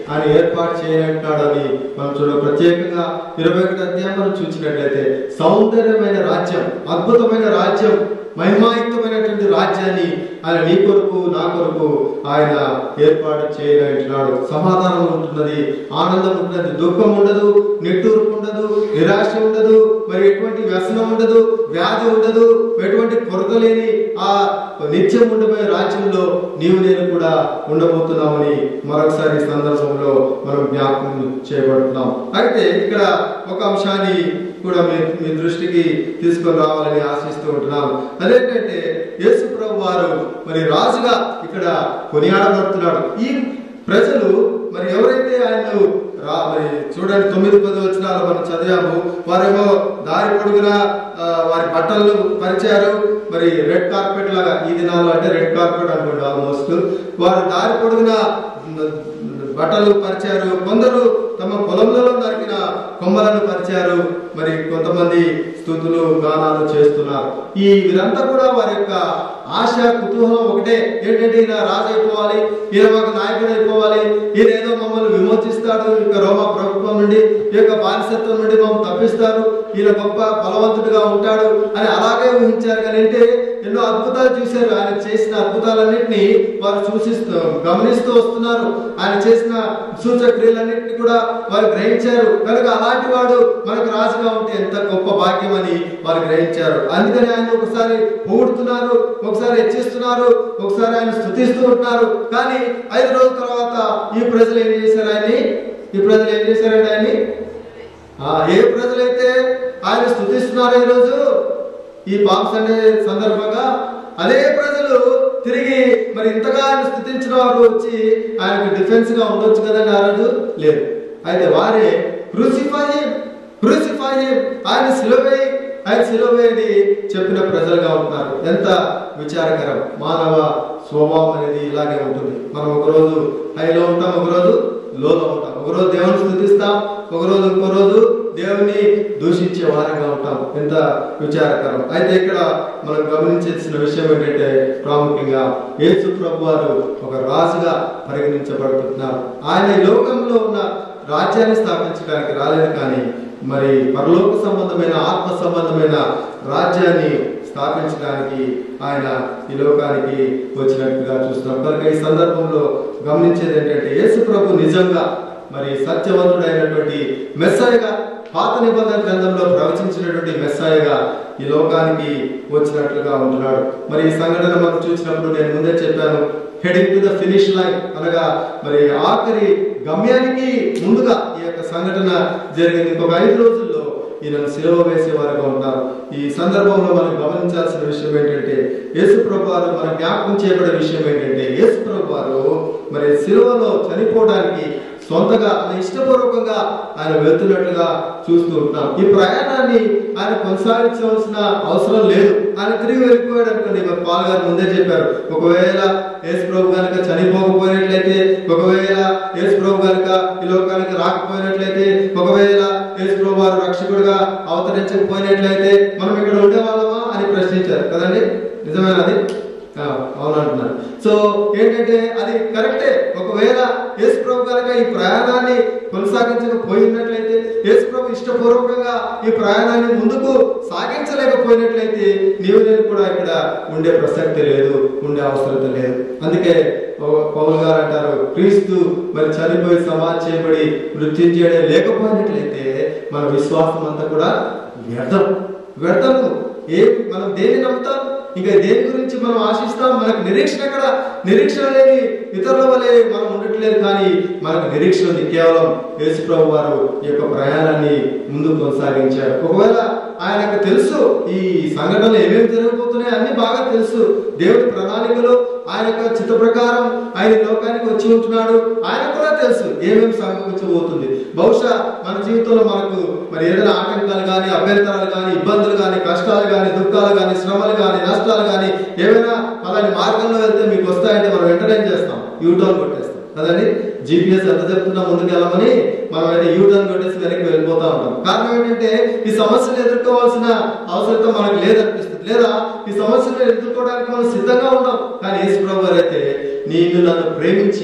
ఆయన ఏర్పాటు చేయనంటున్నాడు అని మనం చూడ. ప్రత్యేకంగా ఇరవై ఒకటి అధ్యాయం మనం చూసినట్లయితే సౌందర్యమైన రాజ్యం, అద్భుతమైన రాజ్యం, మహిమాయుక్తమైనటువంటి రాజ్యాన్ని ఆయన నీ కొరకు నా కొరకు ఆయన ఏర్పాటు చేయనంటున్నాడు. సమాధానం ఉంటున్నది, ఆనందం ఉంటున్నది, దుఃఖం ఉండదు, నిట్టూర్పు ఉండదు, నిరాశ ఉండదు, మరి ఎటువంటి వ్యసనం ఉండదు, వ్యాధి ఉండదు, ఎటువంటి కొరత లేని ఆ నిత్యం ఉండబోయే రాజ్యంలో నీవు నేను కూడా ఉండబోతున్నామని మరొకసారి సందర్భంలో మనం జ్ఞాపకం చేయబడుతున్నాం. అయితే ఇక్కడ ఒక అంశాన్ని కూడా మీ మీ దృష్టికి తీసుకొని రావాలని ఆశిస్తూ ఉంటున్నాను. అదేంటంటే యేసు ప్రభు వారు మరి రాజుగా ఇక్కడ కొనియాడబడుతున్నాడు. ఈ ప్రజలు మరి ఎవరైతే ఆయన్ను రా మరి చూడండి తొమ్మిది పది వచనాలు మనం చదివాము. వారేమో దారి పొడుగున వారి బట్టలు పరిచారు, మరి రెడ్ కార్పెట్ లాగా, ఈ దినాల్లో అంటే రెడ్ కార్పెట్ అనుకోండి ఆల్మోస్ట్. వారు దారి పొడుగున బట్టలు పరిచారు, కొందరు తమ పొలంలో నరికిన కొమ్మలను పరిచారు, మరి కొంతమంది స్తుతులు గానాలు చేస్తున్నారు. ఈ వీరంతా కూడా వారి యొక్క ఆశ కుతూహలం ఒకటే, ఏంటంటే ఈయన రాజు అయిపోవాలి, ఈయన మాకు నాయకుడు అయిపోవాలి, ఈయన ఏదో మమ్మల్ని విమోచిస్తాడు ఈ యొక్క రోమా ప్రభుత్వం నుండి, ఈ యొక్క బానిసత్వం నుండి మమ్మల్ని తప్పిస్తారు, ఈయన గొప్ప బలవంతుడిగా ఉంటాడు అని అలాగే ఊహించారు. కానీ అంటే ఎన్నో అద్భుతాలు చూశారు. ఆయన చేసిన అద్భుతాలన్నింటినీ వారు చూసిస్తూ గమనిస్తూ వస్తున్నారు. ఆయన చేసిన సూచక క్రియలన్నింటినీ కూడా వారు గ్రహించారు. కనుక అలాంటి వాడు మనకు రాజుగా ఉంటే ఎంత గొప్ప భాగ్యం అని వారు గ్రహించారు. అందుకని ఆయన ఒకసారి పొగుడుతున్నారు, ఒకసారి హెచ్చిస్తున్నారు, ఒకసారి ఆయన స్తుతిస్తూ ఉంటున్నారు. కానీ ఐదు రోజుల తర్వాత ఈ ప్రజలు ఏం చేశారు ఆయన్ని ఈ ప్రజలు ఏం చేశారంటే ఆయన్ని ఏ ప్రజలైతే ఆయన స్తుతిస్తున్నారో ఈరోజు ఈ పామ్ సండే సందర్భంగా అదే ప్రజలు తిరిగి మరి ఇంతగా ఆయన స్తుతించిన వారు వచ్చి ఆయనకు డిఫెన్స్ గా ఉండొచ్చు కదండి. ఆ రోజు లేదు. అయితే వారే క్రూసిఫై క్రూసిఫై ఆయన సిలువై ఆయన సిలువై అని చెప్పిన ప్రజలుగా ఉంటున్నారు. ఎంత విచారకరం. మానవ స్వభావం అనేది ఇలాగే ఉంటుంది. మనం ఒకరోజు హైలో ఉంటాం, ఒకరోజు లోలో ఉంటాం, ఒకరోజు దేవుని స్తుతిస్తాం, ఒకరోజు ఇంకో రోజు దేవుని దూషించే వారంగా ఉంటాం. ఎంత విచారకరం. అయితే ఇక్కడ మనం గమనించాల్సిన విషయం ఏంటంటే ప్రాముఖ్యంగా యేసు ప్రభు వారు ఒక రాజుగా పరిగణించబడుతున్నారు. ఆయన ఈ లోకంలో ఉన్న రాజ్యాన్ని స్థాపించడానికి రాలేదు, కానీ మరి పరలోక సంబంధమైన ఆత్మ సంబంధమైన రాజ్యాన్ని స్థాపించడానికి ఆయన ఈ లోకానికి వచ్చినట్టుగా చూస్తున్నాం. కనుక ఈ సందర్భంలో గమనించేది ఏంటంటే యేసు ప్రభు నిజంగా మరి సత్యవంతుడైనటువంటి మెస్సాయగా, పాత నిబంధన గ్రంథంలో ప్రవచించినటువంటి మెస్సాయగా ఈ లోకానికి వచ్చినట్లుగా ఉంటున్నాడు. మరి ఈ సంఘటన మనం చూసినప్పుడు నేను ముందే చెప్పాను, heading to the finish line అనగా మరి ఆఖరి గమ్యానికి ముందుగా ఈ యొక్క సంఘటన జరిగింది. ఇంకొక ఐదు రోజుల్లో ఈయనను సిలువ వేసేవారుగా ఉంటారు. ఈ సందర్భంలో మనం గమనించాల్సిన విషయం ఏంటంటే యేసు ప్రభు వారు మన జ్ఞాపకం చేయబడే విషయం ఏంటంటే యేసు ప్రభు వారు మరి సిలువలో చనిపోవడానికి సొంతగా ఆయన ఇష్టపూర్వకంగా ఆయన వెళ్తున్నట్లుగా చూస్తూ ఉంటాం. ఈ ప్రయాణాన్ని ఆయన కొనసాగించవలసిన అవసరం లేదు. ఆయన తిరిగి వెళ్ళిపోయాడు అనుకోండి. మరి పాల్ గారు ముందే చెప్పారు, ఒకవేళ యేసు ప్రభు కనుక చనిపోకపోయినట్లయితే, ఒకవేళ యేసు ప్రభు కనుక ఈ లోకానికి రాకపోయినట్లయితే, ఒకవేళ యేసు ప్రభు వారు రక్షకుడుగా అవతరించకపోయినట్లయితే మనం ఇక్కడ ఉండేవాళ్ళమా అని ప్రశ్నించారు కదండి. నిజమేనది? అవునంటున్నారు. సో ఏంటంటే అది కరెక్టే. ఒకవేళ యేసు ప్రభు కనుక ఈ ప్రయాణాన్ని కొనసాగించకపోయినట్లయితే, యేసు ప్రభు ఇష్టపూర్వకంగా ఈ ప్రయాణాన్ని ముందుకు సాగించలేకపోయినట్లయితే నీవు నేను కూడా ఇక్కడ ఉండే ప్రసక్తి లేదు, ఉండే అవసరం లేదు. అందుకే పౌలు గారు అంటారు, క్రీస్తు మరి చనిపోయి సమాధి చేయబడి మృత్యుంజయుడే లేకపోయినట్లయితే మన విశ్వాసం అంతా కూడా వ్యర్థం వ్యర్థము. ఏ మనం దేన్ని నమ్ముతాం, ఇంకా దేని గురించి మనం ఆశిస్తాం? మనకు నిరీక్షణ ఎక్కడ? నిరీక్షణ లేని ఇతరుల వలె మనం ఉండట్లేదు, కానీ మనకు నిరీక్షణ ఉంది. కేవలం యేసు ప్రభు వారు ఈ యొక్క ప్రయాణాన్ని ముందుకు కొనసాగించారు. ఒకవేళ ఆయనకు తెలుసు ఈ సంఘటనలు ఏమేమి జరగబోతున్నాయి అన్ని బాగా తెలుసు. దేవుడి ప్రణాళికలు ఆయన యొక్క చిత్త ప్రకారం ఆయన లోకానికి వచ్చి ఉంటున్నాడు. ఆయన కూడా తెలుసు ఏమేమి సంభవించబోతుంది. బహుశా మన జీవితంలో మనకు మరి ఏదైనా ఆటంకాలు కానీ, అభ్యంతరాలు కానీ, ఇబ్బందులు కానీ, కష్టాలు కానీ, దుఃఖాలు కానీ, శ్రమలు కానీ, నష్టాలు కానీ ఏమైనా అలాంటి మార్గంలో వెళ్తే మీకు వస్తాయంటే మనం వెంటనే చేస్తాం, యూటర్న్ కొట్టేస్తాం కదండి. జీపీఎస్ ఎంత చెప్తున్నా ముందుకు వెళ్ళమని మనం అయితే యూటర్న్ కొట్టేసి వెనక్కి వెళ్ళిపోతా ఉంటాం. కారణం ఏంటంటే ఈ సమస్యను ఎదుర్కోవాల్సిన అవసరం మనకు లేదనిపిస్తుంది, లేదా ఈ సమస్యను ఎదుర్కోవడానికి మనం సిద్ధంగా ఉన్నాం. కానీ యేసు ప్రభువు అయితే నీవు నన్ను ప్రేమించి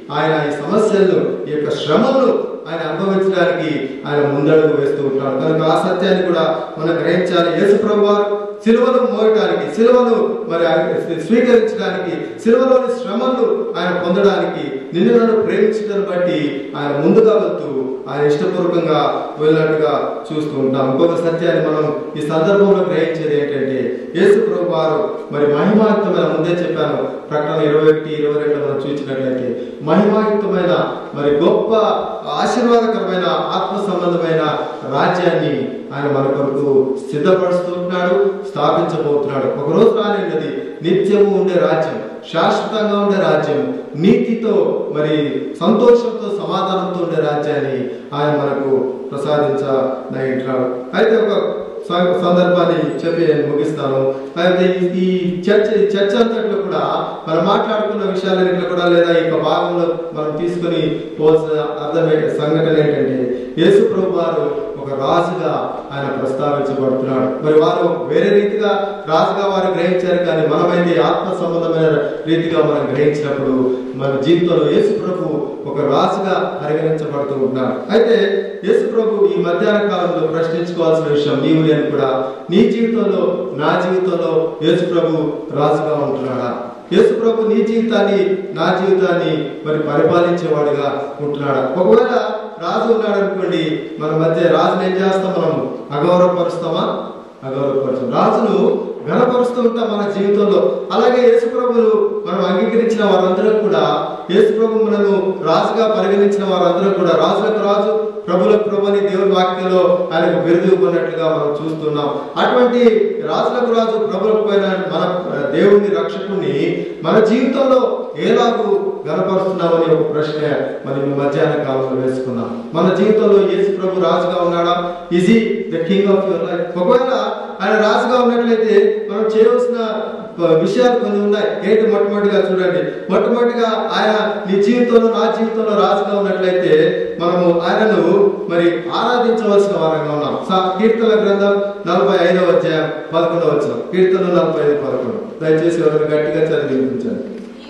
ఆయన ఈ సమస్యలను ఈ యొక్క శ్రమలను ఆయన అనుభవించడానికి ఆయన ముందడుగు వేస్తూ ఉంటాడు. కనుక ఆ సత్యాన్ని కూడా మనం గ్రహించాలి. యేసు ప్రభువారు సిలువను మోయటానికి, సిలువను మరి స్వీకరించడానికి, సిలువలోని శ్రమలు ఆయన పొందడానికి, నిన్ను నన్ను ప్రేమించడాన్ని బట్టి ఆయన ముందుగా వెళ్తూ ఆయన ఇష్టపూర్వకంగా వెళ్ళినట్టుగా చూస్తూ ఉంటాం. ఇంకొక సత్యాన్ని మనం ఈ సందర్భంలో గ్రహించేది ఏంటంటే, యేసు ప్రభువారు మరి మహిమాయుక్తమైన, ముందే చెప్పాను ప్రకటన ఇరవై ఒకటి ఇరవై రెండు మనం చూసినట్లయితే మహిమాయుక్తమైన మరి గొప్ప ఆశీర్వాదకరమైన ఆత్మ సంబంధమైన రాజ్యాన్ని ఆయన మన కొరకు సిద్ధపరుస్తున్నాడు, స్థాపించబోతున్నాడు. ఒకరోజు రానున్నది నిత్యము ఉండే రాజ్యం, శాశ్వతంగా ఉండే రాజ్యం, నీతితో మరి సంతోషంతో సమాధానంతో ఉండే రాజ్యాన్ని ఆయన మనకు ప్రసాదించనంటున్నాడు. అయితే ఒక సందర్భాన్ని చెప్పి నేను ముగిస్తాను. అయితే ఈ చర్చ చర్చ అంతట్లో కూడా మనం మాట్లాడుకున్న విషయాలన్నింటిలో కూడా లేదా ఈ భాగంలో మనం తీసుకుని పోల్సిన అర్థమయ్యే సంఘటన ఏంటంటే, యేసు ప్రభు వారు ఒక రాజుగా ఆయన ప్రస్తావించబడుతున్నాడు. మరి వారు వేరే రీతిగా రాజుగా వారు గ్రహించారు, కానీ మనమైతే ఆత్మ సంబంధమైన రీతిగా మనం గ్రహించినప్పుడు మన జీవితంలో యేసు ప్రభు ఒక రాజుగా పరిగణించబడుతూ ఉన్నాడు. అయితే యేసు ప్రభు ఈ మధ్యాహ్న కాలంలో ప్రశ్నించుకోవాల్సిన విషయం, నీవు నేను కూడా నీ జీవితంలో నా జీవితంలో యేసు ప్రభు రాజుగా ఉంటున్నాడా? యేసు ప్రభు నీ జీవితాన్ని నా జీవితాన్ని మరి పరిపాలించేవాడుగా ఉంటున్నాడా? ఒకవేళ రాజు ఉన్నాడు అనుకోండి, మన మధ్య రాజును ఏం చేస్తాం? మనం అగౌరవపరుస్తామా? అగౌరవపరుస్తాం. రాజును ఘనపరుస్తూ ఉంటాం మన జీవితంలో. అలాగే యేసు ప్రభును మనం అంగీకరించిన వారందరూ కూడా, యేసు ప్రభు మనము రాజుగా పరిగణించిన వారందరూ కూడా, రాజులకు రాజు ప్రభులకు ప్రభు అని దేవుని వాక్యంలో ఆయనకు బిరుదు ఇవ్వనట్లుగా మనం చూస్తున్నాం. అటువంటి రాజులకు రాజు ప్రభులకు పైన మన దేవుని రక్షకుని మన జీవితంలో ఎలాగూ గనపరుస్తున్నామని ఒక ప్రశ్న మనం మధ్యాహ్న కాలంలో వేసుకున్నాం. మన జీవితంలో యేసు ప్రభు రాజుగా ఉన్నాడా? Is he the king of your life? ఒకవేళ ఆయన రాజుగా ఉన్నట్లయితే మనం చేయవలసిన విషయాలు కొన్ని ఉన్నాయి. ఏంటి? మొట్టమొదటిగా చూడండి, మొట్టమొదటిగా ఆయన నీ జీవితంలో నా జీవితంలో రాజుగా ఉన్నట్లయితే మనము ఆయనను మరి ఆరాధించవలసిన వారంగా ఉన్నాం. కీర్తన గ్రంథం నలభై ఐదవ అధ్యాయం పదకొండవ వచనం. కీర్తన నలభై ఐదు పదకొండు దయచేసి ఎవరైనా గట్టిగా చదివి వినిపించండి.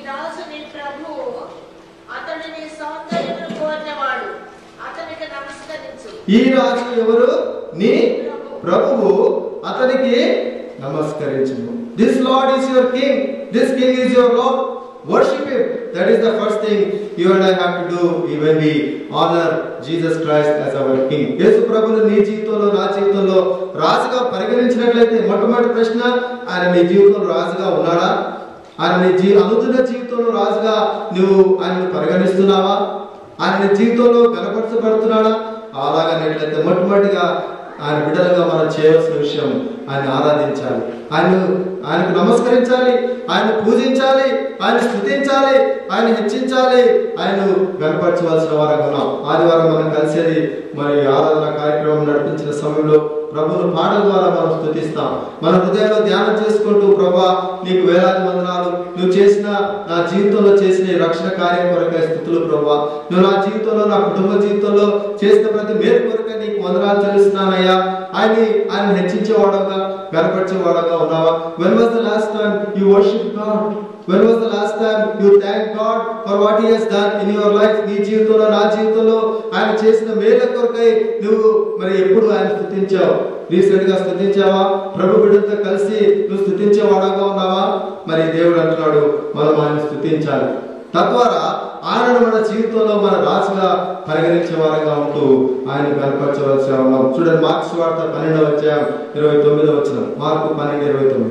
ఈ రాజు ఎవరు? నీ ప్రభువు, అతనికి నమస్కరించుము. This Lord is your king. This king is your Lord. Worship him. That is the first thing you and I have to do when we honor Jesus Christ as our king. యేసు ప్రభువును నీ జీవితంలో నా జీవితంలో రాజుగా పరిగణించినట్లయితే మొట్టమొదటి ప్రశ్న, ఆయన నీ జీవితంలో రాజుగా ఉన్నాడా? ఆయన నీ జీ అనుదిన జీవితంలో రాజుగా నువ్వు ఆయనను పరిగణిస్తున్నావా? ఆయన నీ జీవితంలో కనపరచబడుతున్నాడా? అలాగనేట్లయితే మొట్టమొదటిగా ఆయన బిడ్డలుగా మనం చేయవలసిన విషయం, ఆయన ఆరాధించాలి, ఆయన ఆయనకు నమస్కరించాలి, ఆయన పూజించాలి, ఆయన స్తుతించాలి, ఆయన హెచ్చించాలి, ఆయన కనపరచవలసిన వారంగా ఉన్నాం. ఆదివారం మనం కలిసేది మరి ఆరాధన కార్యక్రమం నడిపించిన సమయంలో ప్రభువును పాటల ద్వారా మనం స్తుతిస్తాం. మన హృదయంలో ధ్యానం చేసుకుంటూ, ప్రభా నీకు వేలాది వందనాలు, నువ్వు చేసిన నా జీవితంలో చేసిన ఈ రక్షణ కార్యం కొరకై స్తుతులు ప్రభా, నువ్వు నా జీవితంలో నా కుటుంబ జీవితంలో చేసిన ప్రతి మేలు కొరకై నీకు వందనాలు చెల్లిస్తున్నానయ్యా. ఆయన ఆయన హెచ్చించేవాడుగా గర్పరిచేవాడుగా ఉన్నావా? When was the last time you worshiped God? When was the last time you thanked God for what he has done in your life? నీ జీవితంలో నా జీవితంలో ఆయన చేసిన మేలు కొరకై నువ్వు మరి ఎప్పుడు ఆయన స్తుతించావు? రీసెంట్ గా స్తుతించావా? ప్రభు బిడ్డలతో కలిసి నువ్వు స్తుతించేవాడుగా ఉన్నావా? మరి దేవుడు అంటున్నాడు మనం ఆయన స్తుతించాలి. తద్వారా ఆయనను మన జీవితంలో మన రాజుగా పరిగణించే వారంగా ఉంటూ ఆయన కనపరచవలసి ఉన్నాం. చూడండి, మార్క్స్ వార్త పన్నెండవ అధ్యాయం ఇరవై తొమ్మిదవ వచనం. మార్కు పన్నెండు ఇరవై తొమ్మిది.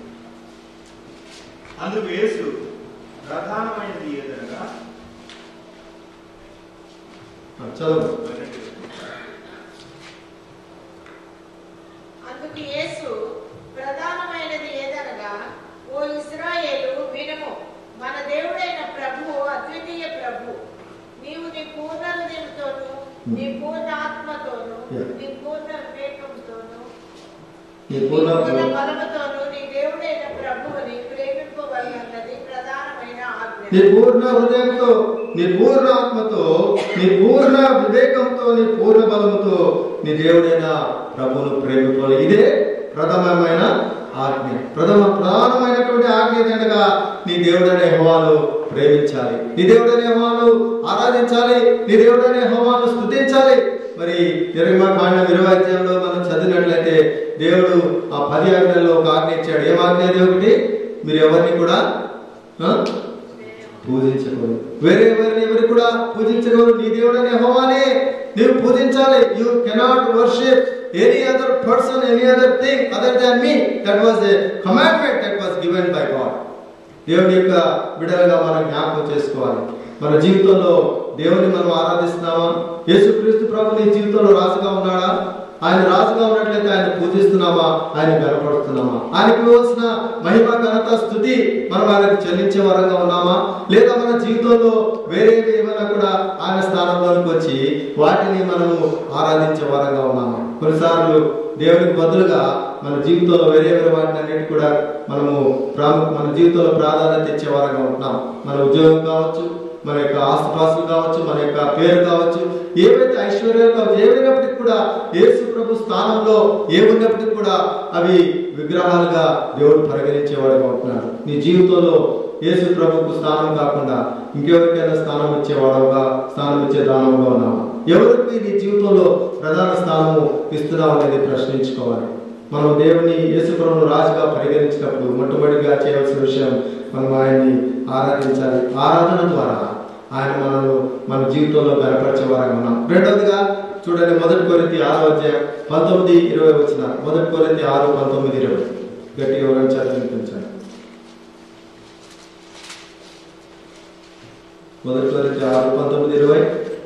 అందుకు యేసు ప్రధానమైనది ఏదనగా చదువు. అందుకు యేసు ప్రధానమైనది ఏదనగా, ఓ ఇశ్రాయేలు వినుము, మన దేవుడైన ప్రభువు అద్వితీయ ప్రభు. నీవు నీ పూర్ణ హృదయంతోను, నీ పూర్ణ ఆత్మతోను, నీ పూర్ణ వివేకంతోను, నీ పూర్ణ బలముతోను నీ దేవుడైన ప్రభువుని ప్రేమింపవలనన్నది ప్రధానమైన ఆజ్ఞ. నీ పూర్ణ హృదయంతో, నీ పూర్ణ ఆత్మతో, నీ పూర్ణ వివేకంతో, నీ పూర్ణ బలముతో నీ దేవుడైన ప్రభువును ప్రేమించాలి. ఇదే ప్రథమమైన ఆజ్ఞ. ప్రథమ ప్రధానమైనటువంటి ఆజ్ఞ ఏంటనగా నీ దేవుడైన యెహోవాను ప్రేమించాలి, నీ దేవుడైన యెహోవాను ఆరాధించాలి, నీ దేవుడైన యెహోవాను స్తుతించాలి. మరి ఇరవై కాండం ఇరవై అధ్యాయంలో మనం చదివినట్లయితే దేవుడు ఆ పది ఆజ్ఞల్లో ఒక ఆజ్ఞ ఇచ్చాడు. ఏం ఆజ్ఞ? అది ఒకటి, మీరు ఎవరిని కూడా పూజించకూడదు, వేరే ఎవరిని ఎవరు కూడా పూజించకూడదు, నీ దేవుడైన యెహోవానే నీవు పూజించాలి. You cannot worship any other person, any other thing other than me. That was a commandment that was given by God. దేవుని యొక్క బిడ్డలుగా మనం జ్ఞాపకం చేసుకోవాలి. మన జీవితంలో దేవుని మనం ఆరాధిస్తున్నామా? యేసుక్రీస్తు ప్రభు నీ జీవితంలో రాజుగా ఉన్నాడా? ఆయన రాజుగా ఉన్నట్లయితే ఆయన పూజిస్తున్నామా? ఆయన గనపడుతున్నామా? ఆయనకు ఇవ్వాల్సిన మహిమ ఘనత స్తుతి మనం ఆయనకు చెల్లించే వరంగా ఉన్నామా? లేదా మన జీవితంలో వేరే ఏమైనా కూడా ఆయన స్థానంలోకి వచ్చి వాటిని మనము ఆరాధించే వరంగా ఉన్నామా? కొన్నిసార్లు దేవునికి బదులుగా మన జీవితంలో వేరే వేరే వాటిని అన్నిటి కూడా మనము ప్రాముఖ్య మన జీవితంలో ప్రాధాన్యత ఇచ్చే వరంగా ఉంటున్నాం. మన ఉద్యోగం కావచ్చు, మన యొక్క ఆస్తుపాస్తులు కావచ్చు, మన యొక్క పేరు కావచ్చు, ఏవైతే ఐశ్వర్యాలు కావచ్చు, ఏమైనప్పటికీ కూడా యేసు ప్రభు స్థానంలో ఏమున్నప్పటికీ కూడా అవి విగ్రహాలుగా దేవుడు పరిగణించేవాడుగా ఉంటున్నాడు. నీ జీవితంలో యేసు ప్రభుకు స్థానం కాకుండా ఇంకెవరికైనా స్థానం ఇచ్చేవాడుగా, స్థానం ఇచ్చే దానంగా ఉన్నావా? ఎవరికి నీ జీవితంలో ప్రధాన స్థానము ఇస్తున్నావు అనేది ప్రశ్నించుకోవాలి. మనం దేవుని యేసు ప్రభువును రాజుగా పరిగణించినప్పుడు మొట్టమొదటిగా చేయవలసిన విషయం, మనం ఆయన్ని ఆరాధించాలి. ఆరాధన ద్వారా ఆయన మనను మన జీవితంలో బలపరిచే వారంగా ఉన్నాం. రెండవదిగా చూడండి, మొదటి కొరింథీ ఆరో అధ్యాయం పంతొమ్మిది ఇరవై వచ్చిన మొదటి కొరింథీ ఆరు పంతొమ్మిది ఇరవై గట్టిగా ఎవరైనా చదివించండి. మొదటి కొరింథీ ఆరు పంతొమ్మిది ఇరవై.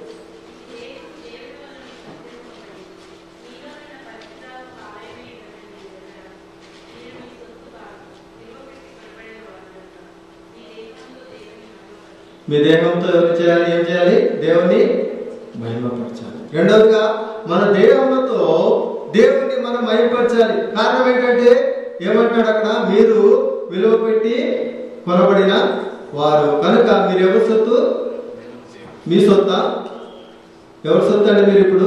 మీ దేహంతో ఎవరు చేయాలి? ఏం చేయాలి? దేవుని మహిమపరచాలి. రెండవదిగా మన దేహంతో దేవుణ్ణి మనం మహిమపరచాలి. కారణం ఏంటంటే ఏమంటాడు అక్కడ? మీరు విలువ పెట్టి కొనబడిన వారు కనుక మీరు ఎవరి సొత్తు? మీ సొత్త. ఎవరి సొత్తు అండి? మీరు ఇప్పుడు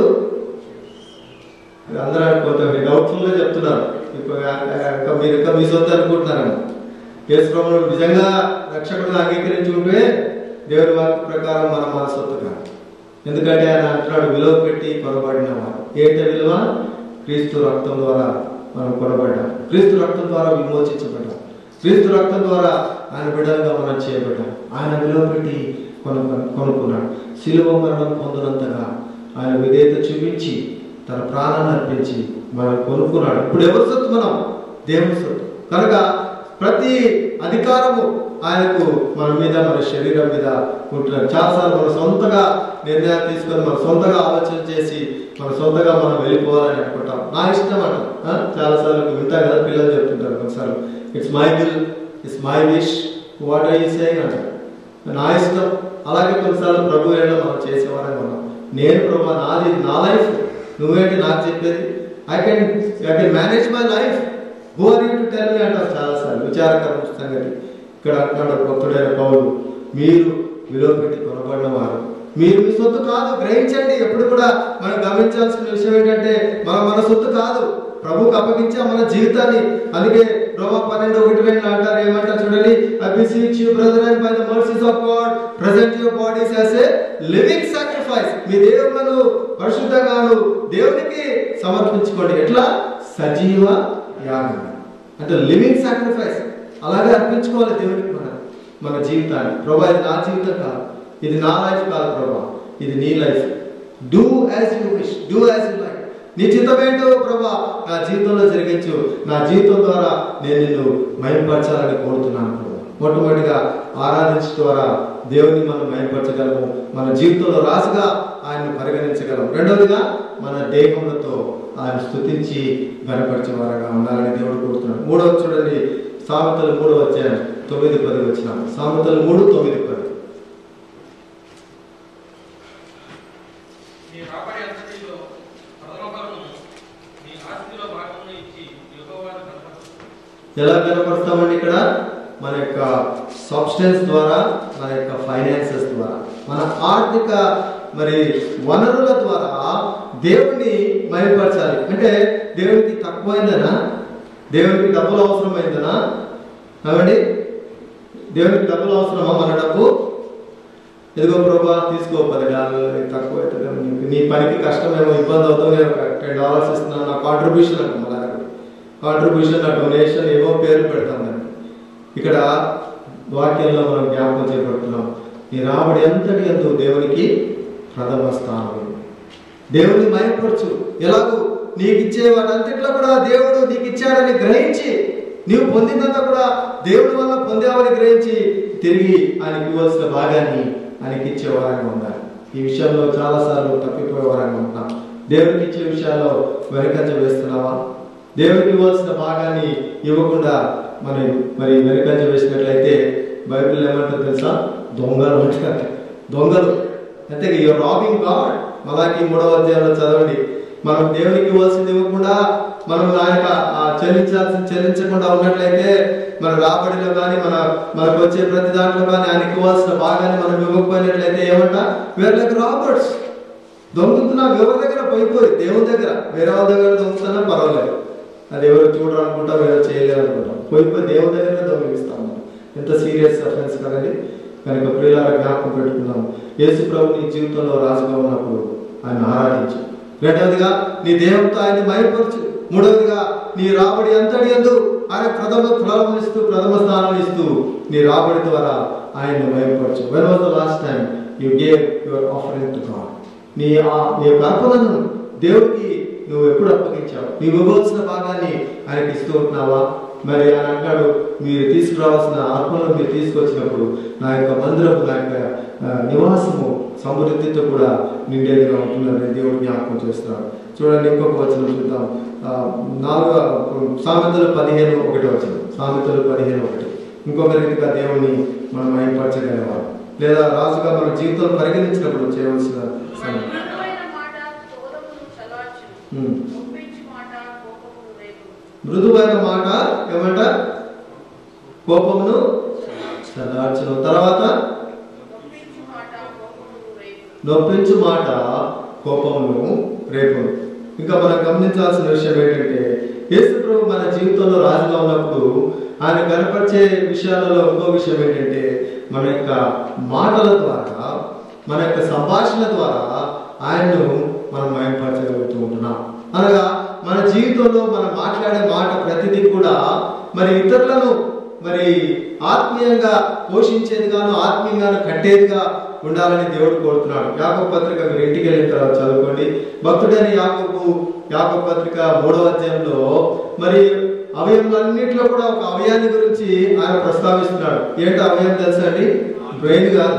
అందరూ కొంచెం డౌట్ఫుల్ గా చెప్తున్నారు. ఇప్పుడు మీరు ఇంకా మీ సొత్తు అనుకుంటున్నారని. యేసు ప్రభువును నిజంగా రక్షకుడుగా అంగీకరించుకుంటే దేవుని వాక్య ప్రకారం మనం మన సొత్తు కాదు. ఎందుకంటే ఆయన అంటున్నాడు, విలువ పెట్టి కొనబడిన వారు. ఏంటి విలువ? క్రీస్తు రక్తం ద్వారా మనం కొనబడ్డాం, క్రీస్తు రక్తం ద్వారా విమోచించబడ్డాం, క్రీస్తు రక్తం ద్వారా ఆయన బిడ్డలుగా మనం చేయబడ్డాం. ఆయన విలువ పెట్టి కొను కొనుక్కున్నాడు. శిలువ మరణం పొందినంతగా ఆయన విధేయత చూపించి తన ప్రాణాన్ని అర్పించి మనం కొనుక్కున్నాడు. ఇప్పుడు ఎవరి సొత్తు? మనం దేవుని సొత్తు. కనుక ప్రతి అధికారము ఆయనకు మన మీద, మన శరీరం మీద ఉంటున్నాడు. చాలాసార్లు మన సొంతగా నిర్ణయాలు తీసుకొని మన సొంతగా ఆలోచన చేసి మన సొంతగా మనం వెళ్ళిపోవాలని అనుకుంటాం. నా ఇష్టం అంట. చాలాసార్లు వింటాం కదా, పిల్లలు చెప్తుంటారు కొన్నిసార్లు, it's my will, it's my wish, what are you saying అంటారు. నా ఇష్టం. అలాగే కొన్నిసార్లు ప్రభు ఏడో మనం చేసేవారని ఉన్నాం. నేను ప్రభు, నాది నా లైఫ్, నువ్వేంటి నాకు చెప్పేది? I can I can manage my life, who are you to tell me అంటారు చాలాసార్లు. విచారకరమైన సంగతి. ఇక్కడ అంటున్నాడు భక్తుడైన పౌలు, మీరు విలువ పెట్టి కొనబడిన వారు, మీరు మీ సొత్తు కాదు. గ్రహించండి. ఎప్పుడు కూడా మనం గమనించాల్సిన విషయం ఏంటంటే మనం మన సొత్తు కాదు, ప్రభువుకు అప్పగించా మన జీవితాన్ని. అందుకే రోమా పన్నెండు ఒకటి రెండు అంటారు, ఏమంటారు చూడండి, I beseech you brethren by the mercies of God present your bodies as a living sacrifice. మీ దేవులను పరిశుద్ధంగాను దేవునికి సమర్పించుకోండి. ఎట్లా? సజీవ యాగం అంటే లివింగ్ సాక్రిఫైస్. అలాగే అర్పించుకోవాలి దేవునికి మన మన జీవితాన్ని. ప్రభా, ఇది నా జీవితం కాదు, ఇది నా లైఫ్ కాదు ప్రభా, ఇది నీ life. Do as you wish, do as you like. నీ చిత్తం ఏంటో ప్రభా నా జీవితంలో జరిగించు. నా జీవితం ద్వారా నేను నిన్ను మహిమపరచాలని కోరుతున్నాను ప్రభా. మొట్టమొదటిగా ఆరాధించడం ద్వారా దేవుని మనం మహిమపరచగలము, మన జీవితంలో రాజుగా ఆయన్ని పరిగణించగలము. రెండవదిగా మన దేహములతో ఆయన స్తుతించి గణపరిచే వారుగా ఉండాలని దేవుడు కోరుతున్నాడు. మూడవది చూడండి, సామెతలు మూడవ అధ్యాయం తొమ్మిది పది వచ్చిన సామెతలు మూడు తొమ్మిది పది. ఎలా కనపరుస్తామండి? ఇక్కడ మన యొక్క సబ్స్టెన్స్ ద్వారా, మన యొక్క ఫైనాన్సెస్ ద్వారా, మన ఆర్థిక మరి వనరుల ద్వారా దేవుణ్ణి మహిమపరచాలి. అంటే దేవునికి తక్కువైందనా? దేవునికి డబ్బులు అవసరమైందనా? అవండి దేవునికి డబ్బులు అవసరమా? మన డబ్బు ఎదుగో ప్రభా తీసుకో, పది డాలర్లు తక్కువ అవుతుంది, నీ పనికి కష్టమేమో, ఇబ్బంది అవుతుంది, నేను టెన్ డాలర్స్ ఇస్తున్నాను, నా కాంట్రిబ్యూషన్ అంట, మన కాంట్రిబ్యూషన్, నా డొనేషన్, ఏవో పేర్లు పెడతాం దాన్ని. ఇక్కడ వాక్యంలో మనం జ్ఞాపకం చేపడుతున్నాం, నీ రాబడి ఎంతటి ఎంతో దేవునికి ప్రథమ స్థానం. దేవుని మయపరచు. ఎలాగూ నీకు ఇచ్చే వాటంతట్లో కూడా దేవుడు నీకు ఇచ్చాడని గ్రహించి, నీవు పొందినంత కూడా దేవుడి వల్ల పొందావని గ్రహించి తిరిగి ఆయనకి ఇవ్వాల్సిన భాగాన్ని ఆయనకి ఇచ్చే వారంగా ఉండాలి. ఈ విషయంలో చాలాసార్లు తప్పిపోయే వారంగా ఉంటాం. దేవునికి ఇచ్చే విషయాల్లో వెనకంజ వేస్తున్నావా? దేవునికి ఇవ్వాల్సిన భాగాన్ని ఇవ్వకుండా మనం మరి వెనకంజ వేసినట్లయితే బైబిల్ ఏమంటారు తెలుసా? దొంగలు అంటారు. దొంగలు అంటే యువర్ రాబింగ్ గాడ్. మలాకి మూడవ అధ్యాయంలో చదవండి. మనం దేవునికి ఇవ్వాల్సింది ఇవ్వకుండా, మనం ఆయన చెల్లించాల్సింది చెల్లించకుండా ఉన్నట్లయితే, మన రాబడిలో కానీ మన మనకు వచ్చే ప్రతి దాంట్లో కానీ ఆయనకి ఇవ్వాల్సిన భాగాన్ని మనం ఇవ్వకపోయినట్లయితే ఏమంటా? వేరే దగ్గర రాబర్ట్స్ దొంగతున్నాం. ఎవరి దగ్గర పోయిపోయి దేవుని దగ్గర, వేరే వాళ్ళ దగ్గర దొంగతున్నా పర్వాలేదు, అది ఎవరు చూడరు అనుకుంటాం, ఏదో చేయలేరు అనుకుంటాం, పోయిపోయి దేవుని దగ్గర దొంగిలిస్తాం. ఎంత సీరియస్ అఫెన్స్ కదండి. కనుక ప్రియులారా జ్ఞాపకం పెట్టుకుందాం, యేసు ప్రభు నీ జీవితంలో రాజుగా ఉన్నప్పుడు ఆయన ఆరాధించు. రెండవదిగా నీ దేవునితో ఆయన మయపరచు. మూడవదిగా నీ రాబడి అంతటి యందు ఆయన ప్రథమ ఫలం ఇస్తూ ప్రథమ స్థానం ఇస్తూ నీ రాబడి ద్వారా ఆయన్ని మయపరచు. When was the last time you gave your offering to God? నీ నీ యొక్క అర్పణను దేవుడికి నువ్వు ఎప్పుడు అప్పగించావు? నీవు ఇవ్వాల్సిన భాగాన్ని ఆయనకి ఇస్తూ ఉంటున్నావా? మరి ఆయన అంటాడు, మీరు తీసుకురావాల్సిన అర్పణలు మీరు తీసుకొచ్చినప్పుడు నా యొక్క మందిరము, నా యొక్క నివాసము సమృద్ధితో కూడా నిండేదిగా ఉంటుందని దేవుడు జ్ఞాపకం చేస్తున్నాడు. చూడండి, ఇంకొక వచనం చూద్దాం. నాలుగో సామెతలు పదిహేను ఒకటి వచనం. సామెతలు పదిహేను ఒకటి. ఇంకొక రీతిగా దేవుణ్ణి మనం మైపరచగలవారు, లేదా రాజుగా మన జీవితం పరిగణించినప్పుడు చేయవలసిన సమయం. మృదువైన మాట ఏమంట? కోపమును చల్లార్చును. తర్వాత నొప్పించు మాట కోపమును రేపును. ఇంకా మనం గమనించాల్సిన విషయం ఏంటంటే, యేసు ప్రభు మన జీవితంలో రాజుగా ఉన్నప్పుడు ఆయన కనపరిచే విషయాలలో ఇంకో విషయం ఏంటంటే, మన యొక్క మాటల ద్వారా, మన యొక్క సంభాషణ ద్వారా ఆయన్ను మనం మయంపరచగలుగుతూ ఉంటున్నాం. అనగా మన జీవితంలో మనం మాట్లాడే మాట ప్రతిదీ కూడా మరి ఇతరులను మరి ఆత్మీయంగా పోషించేదిగాను, ఆత్మీయంగాను కట్టేదిగా ఉండాలని దేవుడు కోరుతున్నాడు. యాకోబు పత్రిక మీరు ఇంటికి వెళ్ళిన తర్వాత చదువుకోండి. భక్తుడైన యాకోబు యాకోబు పత్రిక మూడవ అధ్యాయంలో మరి అవయవాలన్నింటిలో కూడా ఒక అవయాన్ని గురించి ఆయన ప్రస్తావిస్తున్నాడు. ఏంటో అవయం తెలుసా అండి? బ్రెయిన్ కాదు,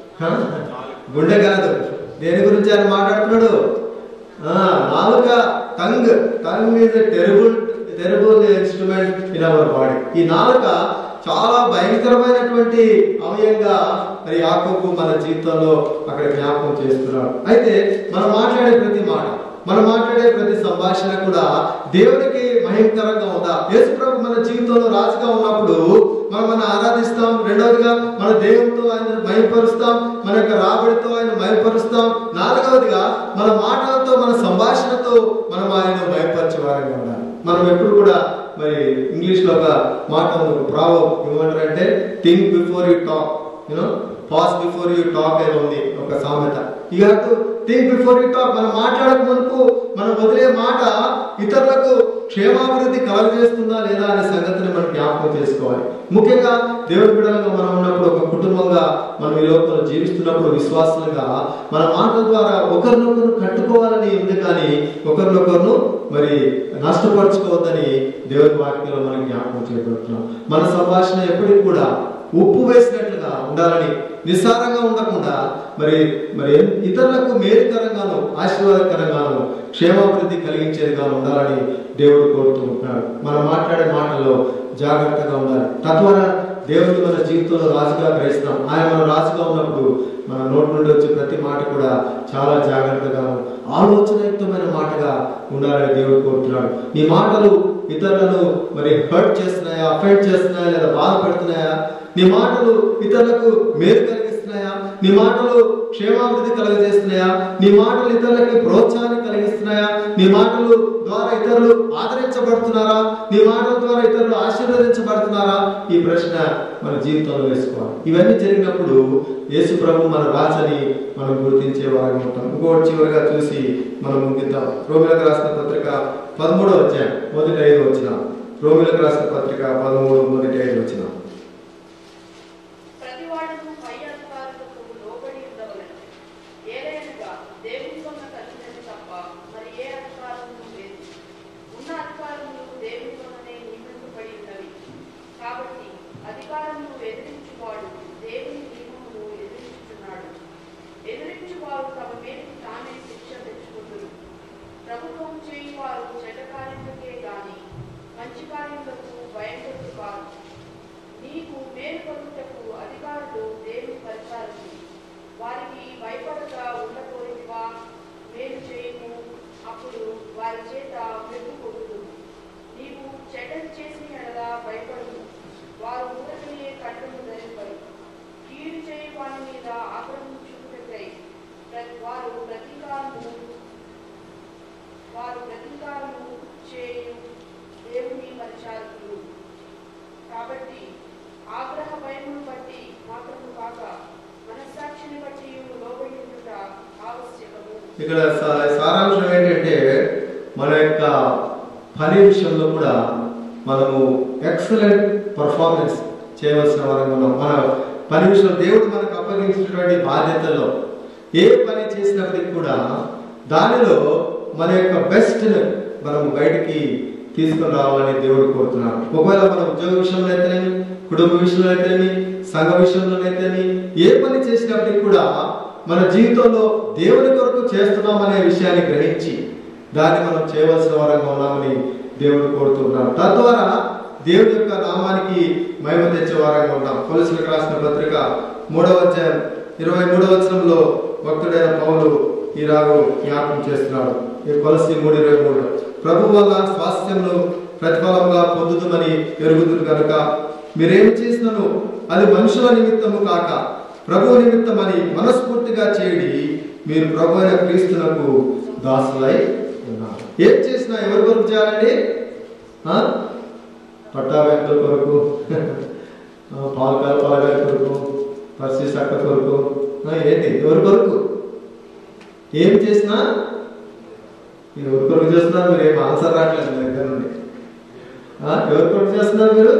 గుండె కాదు. దేని గురించి ఆయన మాట్లాడుతున్నాడు? నాలుక, tongue. Tongue is a terrible terrible instrument in our body. ఈ నాలుక చాలా భయంకరమైనటువంటి అవయంగా మరి యాకోబు మన జీవితంలో అక్కడ జ్ఞాపకం చేస్తున్నాడు. అయితే మనం మాట్లాడే ప్రతి మాట, మనం మాట్లాడే ప్రతి సంభాషణ కూడా దేవుడికి మహిమకరంగా ఉందా? యేసు ప్రభు మన జీవితంలో రాజుగా ఉన్నప్పుడు మనం మనం ఆరాధిస్తాం. రెండవదిగా మన దేవుడితో ఆయన మహిమపరుస్తాం, మన యొక్క రాబడితో ఆయన మహిమపరుస్తాం. నాలుగవదిగా మన మాటలతో, మన సంభాషణతో మనం ఆయన మహిమపరిచే వారంగా ఉండాలి. మనం ఎప్పుడు కూడా మరి ఇంగ్లీష్ లో ఒక మాట ఉంది, ఒక ప్రావర్బ్. ఏమంటారంటే think before you talk, you know pause before you talk అని ఉంది ఒక సామెత. You have to think before you talk. మనం మాట్లాడక మునుపు మనం వదిలే మాట ఇతరులకు క్షేమాభివృద్ధి కలగజేస్తుందా లేదా అనే సంగతిని మనం జ్ఞాపకం చేసుకోవాలి. ముఖ్యంగా దేవుడి బిడ్డలుగా మనం ఉన్నప్పుడు, ఒక కుటుంబంగా మనం ఈ లోకంలో జీవిస్తున్నప్పుడు, విశ్వాసులుగా మన మాటల ద్వారా ఒకరినొకరు కట్టుకోవాలని ఉంది, కానీ ఒకరినొకరును మరి నష్టపరచుకోవద్దని దేవుడి వాక్యంలో మనం జ్ఞాపకం చేయబడుతున్నాం. మన సంభాషణ ఎప్పటికి కూడా ఉప్పు వేసినట్లుగా ఉండాలని, నిస్సారంగా ఉండకుండా మరి మరి ఇతరులకు మేలుకరంగాను, ఆశీర్వాదకరంగాను, క్షేమాభివృద్ధి కలిగించేదిగాను ఉండాలని దేవుడు కోరుతూ ఉంటున్నాడు. మనం మాట్లాడే మాటల్లో జాగ్రత్తగా ఉండాలి. తద్వారా దేవుడిని మన జీవితంలో రాజుగా గ్రహిస్తాం. ఆయన మన రాజుగా ఉన్నప్పుడు మన నోటి నుండి వచ్చే ప్రతి మాట కూడా చాలా జాగ్రత్తగాను, ఆలోచనయుక్తమైన మాటగా ఉండాలని దేవుడు కోరుతున్నాడు. నీ మాటలు ఇతరులను మరి హర్ట్ చేస్తున్నాయా, అఫెండ్ చేస్తున్నాయా, లేదా బాధ పెడుతున్నాయా? నీ మాటలు ఇతరులకు మేలు కలిగిస్తున్నాయా? నీ మాటలు క్షేమాభివృద్ధి కలుగజేస్తున్నాయా? నీ మాటలు ఇతరులకి ప్రోత్సాహాన్ని కలిగిస్తున్నాయా? నీ మాటలు ద్వారా ఇతరులు ఆదరించబడుతున్నారా? నీ మాటల ద్వారా ఇతరులు ఆశీర్వదించబడుతున్నారా? ఈ ప్రశ్న మన జీవితంలో వేసుకోవాలి. ఇవన్నీ జరిగినప్పుడు యేసు ప్రభు మన రాజని మనం గుర్తించే వారిగా ఉంటాం. ఇంకోటి చివరిగా చూసి మనం ముగిద్దాం. రోమిలకు రాసిన పత్రిక పదమూడవ అధ్యాయం మొదటి ఐదు వచ్చిన రోమిలకు రాసిన పత్రిక పదమూడు మొదటి ఐదు వచ్చిన ప్రభుత్వం చేయువారు చెడ్డ కార్యములకే గాని మంచి కార్యములకు భయపడుతూ కాదు. నీకు మేలు కలుగుటకు అధికారులు దేవుని పరిచారము. వారికి భయపడక ఉండకోరివా? మేలు చేయము, అప్పుడు వారి చేత మెప్పు పొందుదు. నీవు చెడ్డలు చేసిన ఎడలా భయపడము, వారు ఊరకనే కట్టును ధరింపరు. కీడు చేయ వారి మీద ఆక్రమించుటకై వారు ప్రతీకారము వారు ప్రతీకారము చేయు దేవుని పరిచారకులు. కాబట్టి ఆగ్రహ భయమును బట్టి మాత్రము కాక మనస్సాక్షిని బట్టి లోబడి ఉండుట ఆవశ్యకము. ఇక్కడ సారాంశం ఏంటంటే మన యొక్క పని విషయంలో కూడా మనము ఎక్సలెంట్ పర్ఫార్మెన్స్ చేయవలసిన వారు మనం. మన పని విషయంలో దేవుడు మనకు అప్పగించినటువంటి బాధ్యతల్లో ఏ పని చేసినప్పటికీ కూడా దానిలో మన యొక్క బెస్ట్ మనం బయటికి తీసుకుని రావాలని దేవుడు కోరుతున్నాడు. ఒకవేళ మన ఉద్యోగ విషయంలో అయితేనేమి, కుటుంబ విషయంలో అయితేనేమి, సంఘ విషయంలో అయితేనేమి, ఏ పని చేసినప్పటికీ కూడా మన జీవితంలో దేవుని కొరకు చేస్తున్నాం అనే విషయాన్ని గ్రహించి దాన్ని మనం చేయవలసిన వారంగా ఉన్నామని దేవుడు కోరుతున్నాడు. తద్వారా దేవుడి యొక్క నామానికి మహిమ తెచ్చే వారంగా ఉంటాం. కొలస్సీలకు రాసిన పత్రిక మూడవ అధ్యాయం ఇరవై మూడవ వచనంలో భక్తుడైన పౌలు ఈ రాగు జ్ఞాపకం చేస్తున్నాడు. ఈ కొలస్సీ మూడు ఇరవై మూడు ప్రభు వల్ల స్వాస్థ్యంను ప్రతిఫలంగా పొందుతుందని ఎరుగుతుంది కనుక మీరేమి చేసినను అది మనుషుల నిమిత్తము కాక ప్రభు నిమిత్తమని మనస్ఫూర్తిగా చేయడి, మీరు ప్రభు అయిన క్రీస్తునకు దాసులై ఉన్నారు. ఏం చేసినా ఎవరి కొరకు చేయాలండి? పట్టాభ్యంతుల కొరకు, పాలకాల పాలగారి కొరకు, పరిశీలి అక్క కొరకు, ఏంటి ఎవరి కొరకు? ఏం చేసినా ఎవరి కొరకు చేస్తున్నారు? మీరు ఏం ఆన్సర్ రావట్లేదు మీ దగ్గర నుండి. ఎవరి కొరకు చేస్తున్నారు మీరు?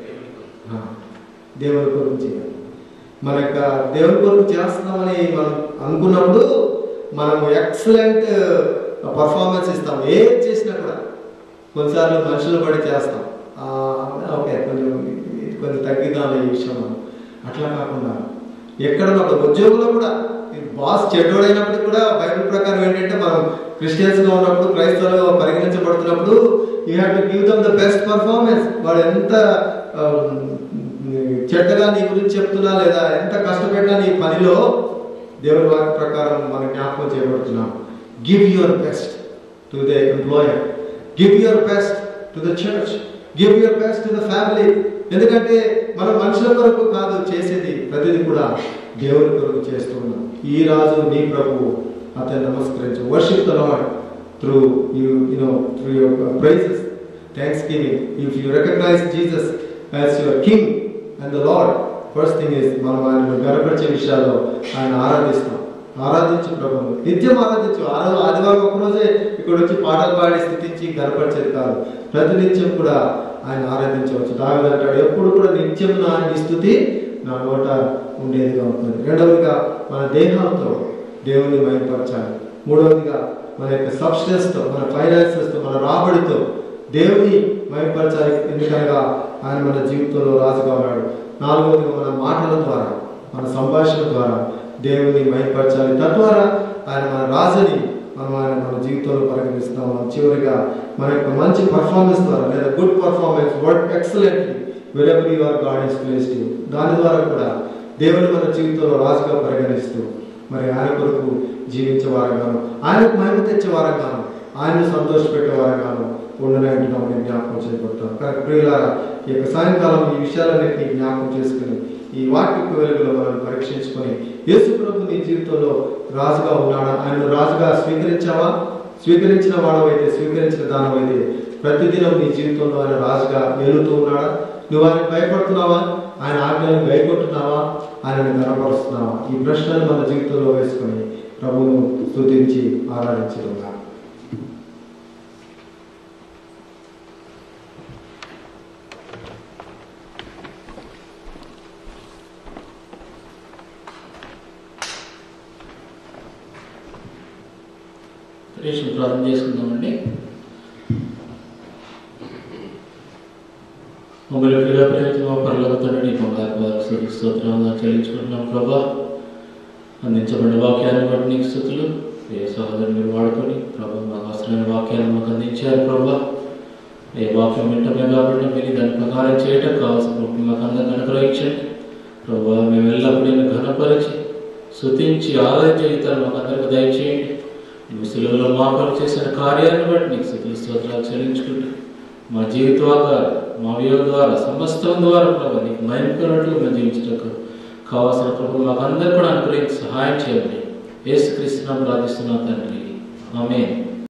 దేవుని కొరకు చేయాలి. మన యొక్క దేవుని కొరకు చేస్తున్నామని మనం అనుకున్నప్పుడు మనము ఎక్సలెంట్ పర్ఫార్మెన్స్ ఇస్తాం. ఏం చేసినా కూడా కొన్నిసార్లు మనుషులు పడి చేస్తాం. ఓకే కొంచెం కొంచెం తగ్గిద్దాం ఈ విషయం. అట్లా కాకుండా ఎక్కడ ఒక ఉద్యోగంలో కూడా బాస్ చెడ్డోడైనప్పటికీ కూడా బైబిల్ ప్రకారం ఏంటంటే మనం క్రిస్టియన్స్గా ఉన్నప్పుడు, క్రైస్తవులుగా పరిగణించబడుతున్నప్పుడు you have to give them the best performance. వాడు ఎంత చెడ్డగా నీ గురించి చెప్తున్నా లేదా ఎంత కష్టపెట్టినా నీ పనిలో దేవుని వాక్య ప్రకారం మనం జ్ఞాపకం చేయబడుతున్నాం. Give your best to the employer, give your best to the church, give your best to the family. ఎందుకంటే మనం మనుషుల కొరకు కాదు చేసేది, ప్రతిదీ కూడా దేవుని కొరకు చేస్తున్నాం. ఈ రాజు నీ ప్రభువు, అతను నమస్కరించు. Worship the lord through you you know through your praises, thanksgiving. If you recognise Jesus as your king and the lord, first thing is మనం ఆయన గనపరిచే విషయాల్లో ఆయన ఆరాధిస్తాం. ఆరాధించు ప్రభువును, నిత్యం ఆరాధించు. ఆ రోజు ఆదివారం ఒకరోజే ఇక్కడ వచ్చి పాటలు పాడి స్థుతించి గనపరిచేది కాదు, ప్రతి నిత్యం కూడా ఆయన ఆరాధించవచ్చు. దావీదు అంటాడు, ఎప్పుడు కూడా నిత్యం నా నీ స్థుతి నా నోట ఉండేదిగా ఉంటుంది. రెండవదిగా మన దేహాలతో దేవుని మహిమపరచాలి. మూడవదిగా మన యొక్క సబ్స్టెన్స్తో, మన ఫైనాన్సెస్తో, మన రాబడితో దేవుని మహిమపరచాలి. ఎందుకనగా ఆయన మన జీవితంలో రాజుగా ఉన్నాడు. నాలుగవదిగా మన మాటల ద్వారా, మన సంభాషణ ద్వారా దేవుని మహిమపరచాలి. తద్వారా ఆయన మన రాజుని మనం ఆయన మన జీవితంలో పరిగణిస్తున్నాం. చివరిగా మన యొక్క మంచి పర్ఫార్మెన్స్ ద్వారా, లేదా good performance, work excellently wherever you are God has placed you, దాని ద్వారా కూడా దేవుని మన జీవితంలో రాజుగా పరిగణిస్తూ మరి ఆయన కొరకు జీవించే వారంగాను, ఆయనకు మహిమ తెచ్చే వారంగాను, ఆయనను సంతోషపెట్టే వారంగాను ఉండనంటున్నాం నేను జ్ఞాపకం చేయబడతాం. కానీ ప్రియులారా, ఈ యొక్క సాయంకాలం ఈ విషయాలన్నింటినీ జ్ఞాపకం చేసుకుని ఈ వాక్యపు వెలుగులో మనం పరీక్షించుకొని యేసు ప్రభు నీ జీవితంలో రాజుగా ఉన్నాడా, ఆయన రాజుగా స్వీకరించావా? స్వీకరించిన వాడవైతే, స్వీకరించిన దానవైతే ప్రతిదినం నీ జీవితంలో ఆయన రాజుగా ఏలుతూ ఉన్నాడా? నువ్వు ఆయన భయపడుతున్నావా? ఆయన ఆజ్ఞలను గైకొంటున్నావా? ఆయనను కనపరుస్తున్నావా? ఈ ప్రశ్నలు మన జీవితంలో వేసుకొని ప్రభువును స్తుతించి ఆరాధించుకుందాం. ప్రార్థన చేసుకుందామండి. మమ్మల్ని ప్రియ ప్రేమ పరలోక తండ్రి, నీ స్తోత్రాలు చెల్లించుకుంటున్నాం ప్రభా. అందించబడిన వాక్యాన్ని బట్టి నీకు స్తుతులు. ఏ సహోదరుని మీరు వాడుకొని ప్రభా మాకు అవసరమైన వాక్యాన్ని మాకు అందించారు ప్రభా. ఏ వాక్యం వింటమే కాబట్టి మీరు దాని ప్రకారం చేయటం కావాల్సిన మాకు అందరికీ అనుగ్రహించండి ప్రభా. మేము ఎల్లప్పుడూ ఘనపరిచి స్తుతించి ఆరాధన జీవితాలు మాకు అందరికీ దయచేయండి. నువ్వు సిలువలో మా కొరకు చేసిన కార్యాన్ని బట్టి నీకు స్తుతులు స్తోత్రాలు చెల్లించుకుంటూ మా జీవితం ద్వారా, మా వియోగం ద్వారా, సమస్తం ద్వారా ప్రభావ నీకు మహిమకున్నట్లు మేము జీవించటకు కావాల్సిన ప్రభు మాకు అందరూ కూడా అనుగ్రహించి సహాయం చేయండి. యేసుక్రీస్తునామమున ప్రార్థిస్తున్నాం తండ్రి, ఆమేన్.